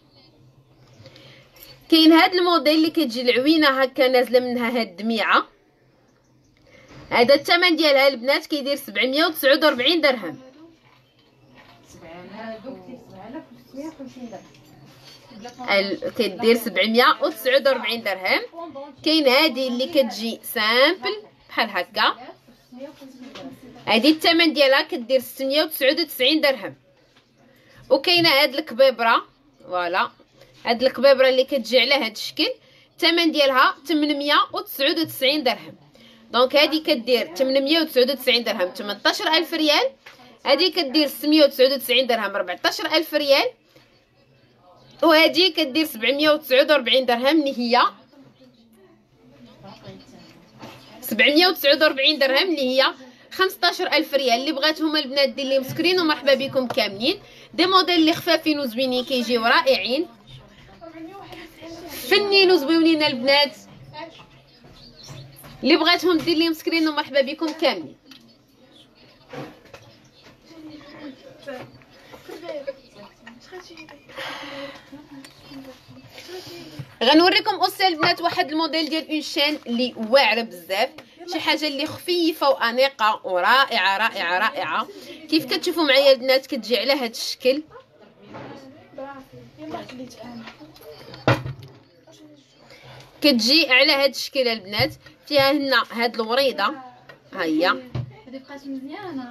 كاين هاد الموديل اللي كتجي العوينه هكا نازله منها هاد الدميعه. هذا الثمن ديالها البنات كيدير سبعمية وتسعة وأربعين درهم. ال... كدير سبعمية وتسعة وأربعين درهم. كاين هذه اللي كتجي سامبل بحال هكا، هذه الثمن ديالها كدير ستمية وتسعة وتسعين درهم. وكاينه هاد الكبيبره، فوالا هاد الكبيبره اللي كتجي على هاد الشكل، الثمن ديالها ثمنمية وتسعة وتسعين درهم. دونك هذه كدير ثمنمية وتسعة وتسعين درهم ثمنطاش ألف ريال، هذه كدير ستمية وتسعة وتسعين درهم أربعطاش ألف ريال، وهذه كدير سبعمية وتسعة وأربعين درهم اللي هي سبعمية وتسعة وأربعين درهم اللي هي خمسطاش ألف ريال. اللي بغاتهم البنات دير لهم سكرين ومرحبا بكم كاملين. دي موديل اللي خفافين وزوينين كيجيو رائعين فنين وزوينين البنات. اللي بغاتهم دير لهم سكرين ومرحبا بكم كاملين. غنوريكم اوسي البنات واحد الموديل ديال اون شين اللي واعره بزاف، شي حاجه اللي خفيفه وانيقه ورائعه رائعه رائعه. كيف كتشوفوا معايا البنات كتجي على هذا الشكل. كتجي على هذا الشكل البنات، فيها هنا هاد الوريده، ها هي هذه بقات مزيانه،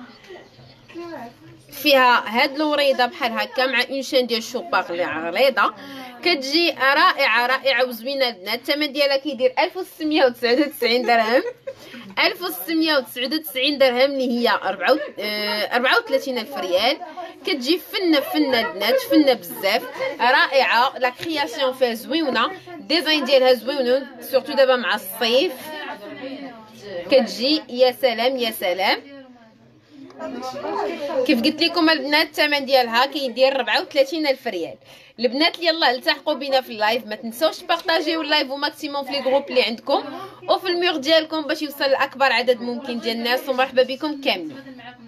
فيها هاد الوريده بحال هكا مع اون شين ديال الشوباغ اللي غليظه. كتجي رائعه رائعه وزوينه البنات. الثمن ديالها كيدير ألف وستمية وتسعة وتسعين درهم، ألف وستمية وتسعة وتسعين درهم اللي هي أربعة وثلاثين ألف ريال. كتجي فنه فنه البنات، فنه بزاف رائعه. لا كرياسيون فيها زويونه، الديزاين ديالها زويون سورتو دابا مع الصيف. كتجي يا سلام يا سلام. كيف قلت لكم البنات الثمن ديالها كيدير أربعة وثلاثين ألف ريال. البنات اللي يلاه التحقوا بينا في اللايف ما تنسوش بارطاجيو اللايف وماكسيموم في لي جروب اللي عندكم وفي الميغ ديالكم باش يوصل لاكبر عدد ممكن ديال الناس. ومرحبا بكم كاملين.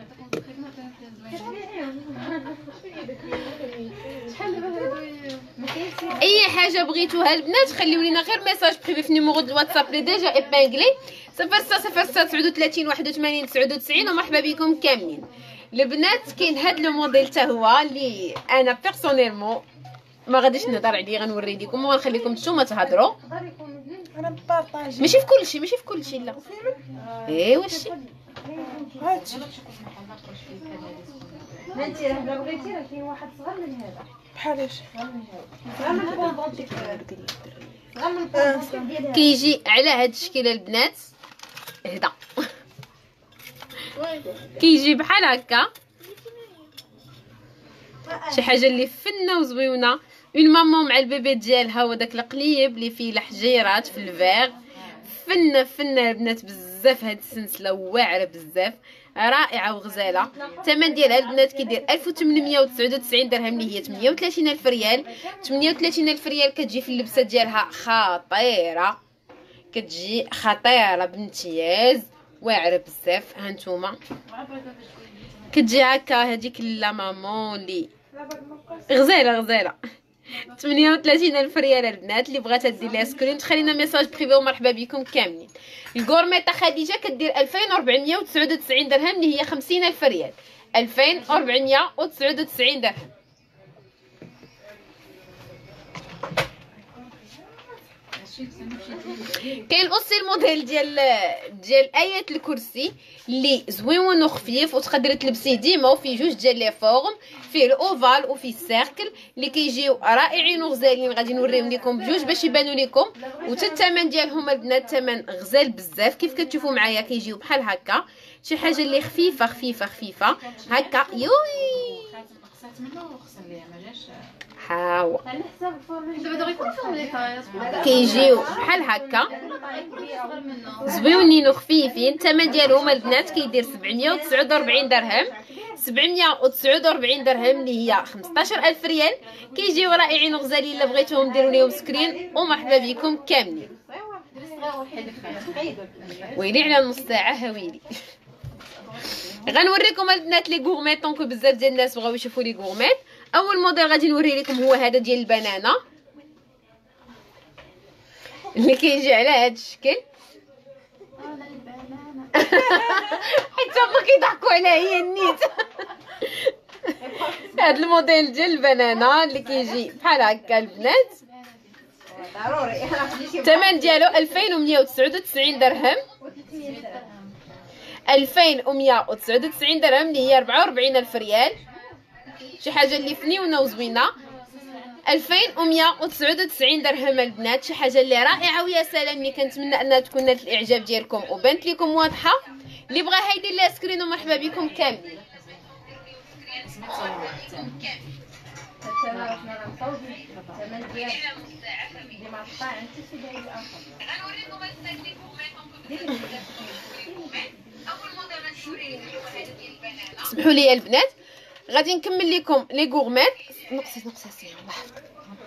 اي حاجه بغيتوها البنات خليو لينا غير ميساج بريفي في نيميرو د الواتساب اللي ديجا ايبانغلي صفر ستة صفر ستة تسعة وثلاثين واحد وثمانين تسعة وتسعين. ومرحبا بكم كاملين البنات. كاين هاد لو موديل حتى هو اللي انا بيرسونيلمون ما غاديش نهضر عليه، غنوري لكم وغنخليكم نتوما تهضروا. انا بارطاجي ماشي في كلشي ماشي في كلشي لا ايه واش هادشي ما انت راه بلا بغيتي راه كاين واحد صغر من هذا بحال اش صغر من هذا صغر من البونطيك صغر من البونطيك ديال هذا كيجي على هاد الشكل البنات. هدا كيجي بحال هكا شي حاجه اللي فنه وزويونه. اون مامون مع البيبي ديالها وداك القليب اللي فيه الحجيرات في الفيغ. فنه فنه البنات بزاف. هاد السلسله واعره بزاف رائعه وغزاله. الثمن ديالها البنات كيدير ألف وثمنمية وتسعة وتسعين درهم اللي هي ثمانية وثلاثين ألف ريال. ثمانية وثلاثين ألف ريال كتجي في اللبسه ديالها خطيره، كتجي خطيره بامتياز واعره بزاف. ها نتوما كتجي هكا هذيك لا مامون لي غزاله غزاله. ثمانية وثلاثين ألف ريال البنات. اللي بغات دير ليها سكرين تخلينا ميساج بريفي ومرحبا بكم كاملين. الكورميطه خديجه كدير ألفين وأربعمية وتسعة وتسعين درهم اللي هي خمسين ألف ريال. ألفين وأربعمية وتسعة وتسعين درهم. كاين اوسي الموديل ديال ديال ايات الكرسي اللي زويون وخفيف وتقدري تلبسيه ديما، وفيه جوج ديال لي فورم، فيه الاوفال وفيه السيركل اللي كيجيو رائعين وغزالين. غادي نوريهم لكم بجوج باش يبانوا لكم، وحتى الثمن ديالهم البنات ثمن غزال بزاف. كيف كتشوفوا معايا كيجيو بحال هكا، شي حاجه اللي خفيفه خفيفه خفيفه هكا. يوي هاو كيجيو بحال هكا زويونين وخفيفين. الثمن ديالهم البنات كيدير سبعمية وتسعة وأربعين درهم. سبعمية وتسعة وأربعين درهم اللي هي خمسطاش ألف ريال. كيجيو رائعين وغزالين. الا بغيتوهم ديروا ليهم سكرين ومرحبا بكم كاملين. ويلي على نص ساعه هاويلي. غنوريكم البنات لي غورميت طونكو بزاف ديال الناس بغاو يشوفوا لي غورميت. اول موديل غادي نوري لكم هو هذا ديال البنانه اللي كيجي على هذا الشكل. حتى هما كيضحكوا عليا هي النيت. هذا الموديل ديال البنانه اللي كيجي بحال هكا البنات. الثمن ديالو ألفين ومية وتسعة وتسعين درهم. ألفين ومية وتسعة وتسعين درهم اللي هي أربعة وأربعين ألف ريال. شي حاجه اللي فنيونه وزوينه. ألفين ومية وتسعة وتسعين درهم البنات. شي حاجه اللي رائعه ويا سلام، اللي كنتمنى انها تكون نالت الاعجاب ديالكم وبانت لكم واضحه. اللي بغاها يدير لها سكرين ومرحبا بكم كاملين. اسمحوا لي البنات غادي نكمل لكم لي غورميت. نقصي نقصي سي الله يحفظك.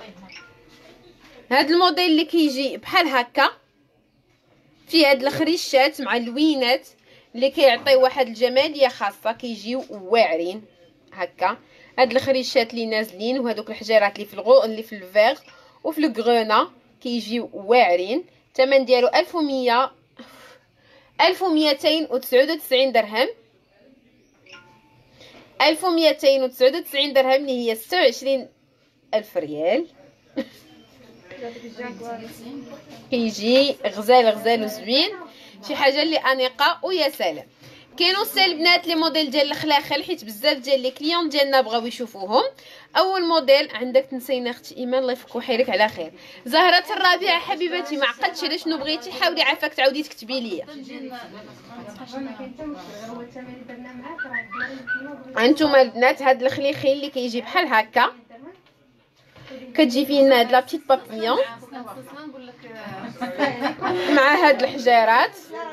هذا الموديل اللي كيجي بحال هكا فيه هاد الخريشات مع اللوينات اللي كيعطي واحد الجماليه خاصه. كيجيو واعرين هكا. هاد الخريشات اللي نازلين وهذوك الحجيرات اللي في الغو اللي في الفيغ وفي الكغونا كيجيو واعرين. الثمن ديالو ألف ومية ألف وميتين وتسعة وتسعين درهم. ألف وميتين وتسعة وتسعين درهم اللي هي ستة وعشرين ألف ريال. كيجي غزال غزال وزوين. شي حاجه اللي انيقه ويا سلام. كاينو سي البنات لي موديل ديال الخلاخل حيت بزاف ديال لي كليون ديالنا بغاو يشوفوهم. اول موديل عندك تنسينا اختي ايمان الله يفك ويحيرك على خير. زهره الربيع حبيبتي ما عقدتش على شنو بغيتي حاولي عافاك تعاودي تكتبي ليا. هانتوما البنات هاد الخليخيل اللي كيجي بحال هكا كتجي فيه هاد لا بتيت بابيون مع هاد الحجيرات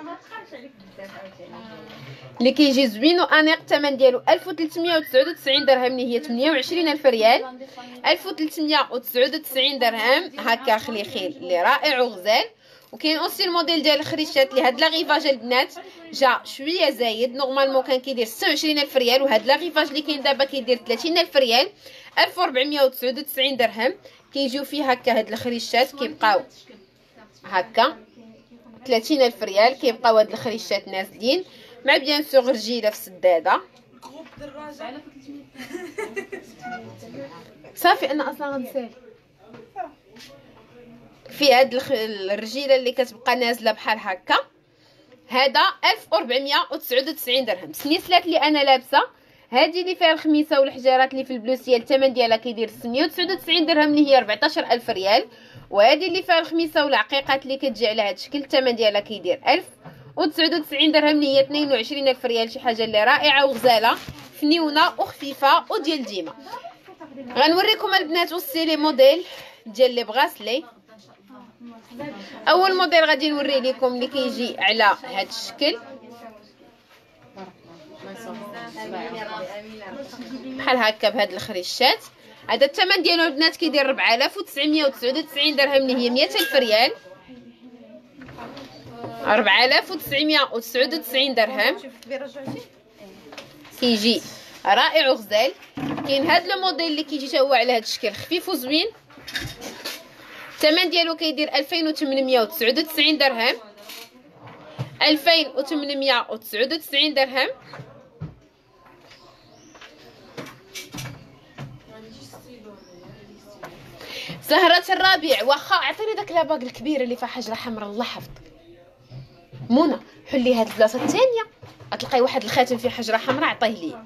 اللي كيجي زوين وانيق. الثمن ديالو ألف وثلاثمية وتسعة وتسعين درهم اللي هي ثمانية وعشرين ألف ريال. ألف وثلاثمية وتسعة وتسعين درهم هكا خليخيل اللي رائع وغزال. وكاين اوسي الموديل ديال الخريشات اللي هاد لاغيفاج البنات جا شويه زايد. نورمالمون كان كيدير ستة وعشرين ألف ريال وهاد لاغيفاج اللي كاين دابا كيدير ثلاثين ألف ريال. ألف وأربعمية وتسعة وتسعين درهم. كيجيو فيه هكا هاد الخريشات كيبقاو هكا ثلاثين ألف ريال. كيبقاو هاد الخريشات نازلين مع بيان سور رجيله في السداده. صافي انا اصلا غنسالي في هاد الرجيله اللي كتبقى نازله بحال هكا. هذا ألف وأربعمية وتسعة وتسعين درهم. السنيسلات اللي انا لابسه هذه اللي فيها الخميسه والحجارات اللي في البلوسيه الثمن ديالها كيدير ستمية وتسعة وتسعين درهم اللي هي أربعطاش ألف ريال. وهذه اللي فيها الخميسه والعقيقات اللي كتجي على هذا الشكل الثمن ديالها كيدير ألف وتسعة وتسعين درهم اللي هي اثنين وعشرين ألف ريال. شي حاجه اللي رائعه وغزاله فنيونه وخفيفه وديال ديما. غنوريكم البنات وصي لي موديل ديال لي بغاسلي. اول موديل غادي نوري لكم اللي كيجي على هذا الشكل بحال هكا بهاد الخريشات. هذا الثمن ديالو البنات كيدير أربعة آلاف وتسعمية وتسعة وتسعين درهم اللي هي مية ألف ريال. أربعة آلاف وتسعمية وتسعة وتسعين درهم. كيجي رائع وغزال. كاين هاد لو موديل اللي كيجي تا هو على هاد الشكل خفيف وزوين. الثمن ديالو كيدير ألفين وثمنمية وتسعة وتسعين درهم، ألفين وثمنمية وتسعة وتسعين درهم. زهرة الربيع، واخا عطيني داك لاباك الكبيره اللي فيها حجره حمراء الله يحفظك. منى حلي هاد البلاصه الثانيه غتلقاي واحد الخاتم فيه حجره حمراء عطيه لي.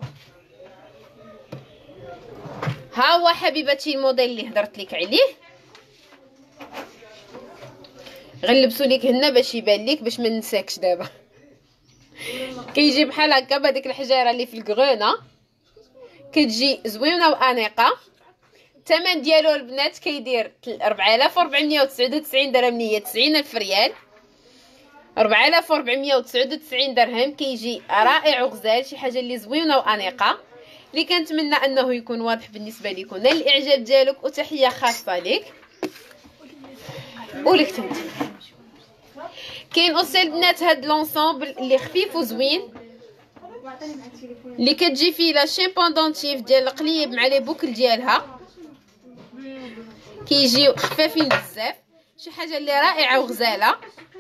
ها هو حبيبتي الموديل اللي هضرت لك عليه. غنلبسو ليك هنا باش يبان لك باش ما ننساكش دابا. كيجي بحال هكا بهذيك الحجاره اللي في الكغونه، كتجي زوينه وانيقه. الثمن ديالو البنات كيدير أربعة آلاف وأربعمية وتسعة وتسعين درهم، مية وتسعين ألف ريال. أربعة آلاف وأربعمية وتسعة وتسعين درهم. كيجي رائع وغزال، شي حاجه اللي زوينه وانيقه، اللي كنتمنى انه يكون واضح بالنسبه لكم. نال الاعجاب ديالك وتحيه خاصه لك ولك انت. كاين اوسي البنات هاد لونسومبل اللي خفيف وزوين، اللي كتجي فيه لا شين بوندونتيف ديال القليب مع لي بوكل ديالها، كيجيو خفافين بزاف، شي حاجه اللي رائعه وغزاله.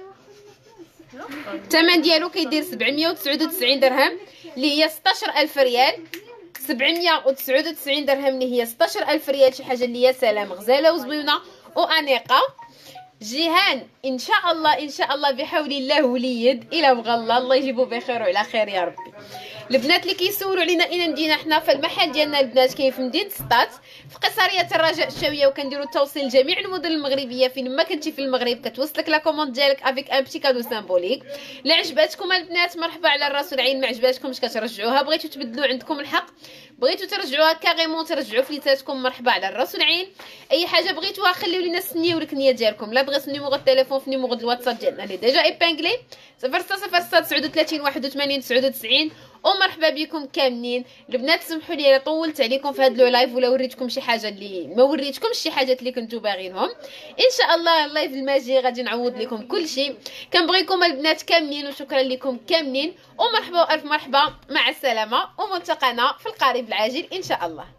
الثمن ديالو كيدير سبعمية وتسعة وتسعين درهم اللي هي ستاشر ألف ريال. سبعمية وتسعة وتسعين درهم اللي هي ستاشر ألف ريال، شي حاجه اللي يا سلام غزاله وزوينه وانيقه. جيهان ان شاء الله ان شاء الله بحول الله وليد الى بغى الله الله يجيبو بخير وعلى خير يا ربي. البنات اللي كيسولوا علينا اين مدينه حنا، فالمحل ديالنا البنات كاين في مدينه سطات في قصريه الرجاء الشاويه، وكنديروا التوصيل لجميع المدن المغربيه. فين ما كنتي في المغرب كتوصلك لا كوموند ديالك افيك ان بتي كادو سامبوليك. لا عجباتكم البنات مرحبا على الراس والعين، ما عجباتكمش كترجعوها. بغيتو تبدلوا عندكم الحق، بغيتو ترجعوها كاريمون ترجعوا فليتاتكم مرحبا على الراس والعين. اي حاجه بغيتوها خليو لينا سنيو لك النيه ديالكم. لا بغيت النيميرو التليفون في النيميرو د الواتساب ديالنا اللي ديجا ايبانغلي صفر ستة صفر ستة تسعة وثلاثين واحد وثمانين تسعة وتسعين. ومرحبا بكم كاملين البنات. سمحوا لي الا طولت عليكم في هذا لو لايف ولا وريتكم شي حاجه اللي ما وريتكمش شي حاجات اللي كنتو باغينهم. ان شاء الله اللايف الماجي غادي نعوض لكم كل شيء. كنبغيكم البنات كاملين وشكرا لكم كاملين، ومرحبا والف مرحبا. مع السلامه وملتقانا في القريب العاجل ان شاء الله.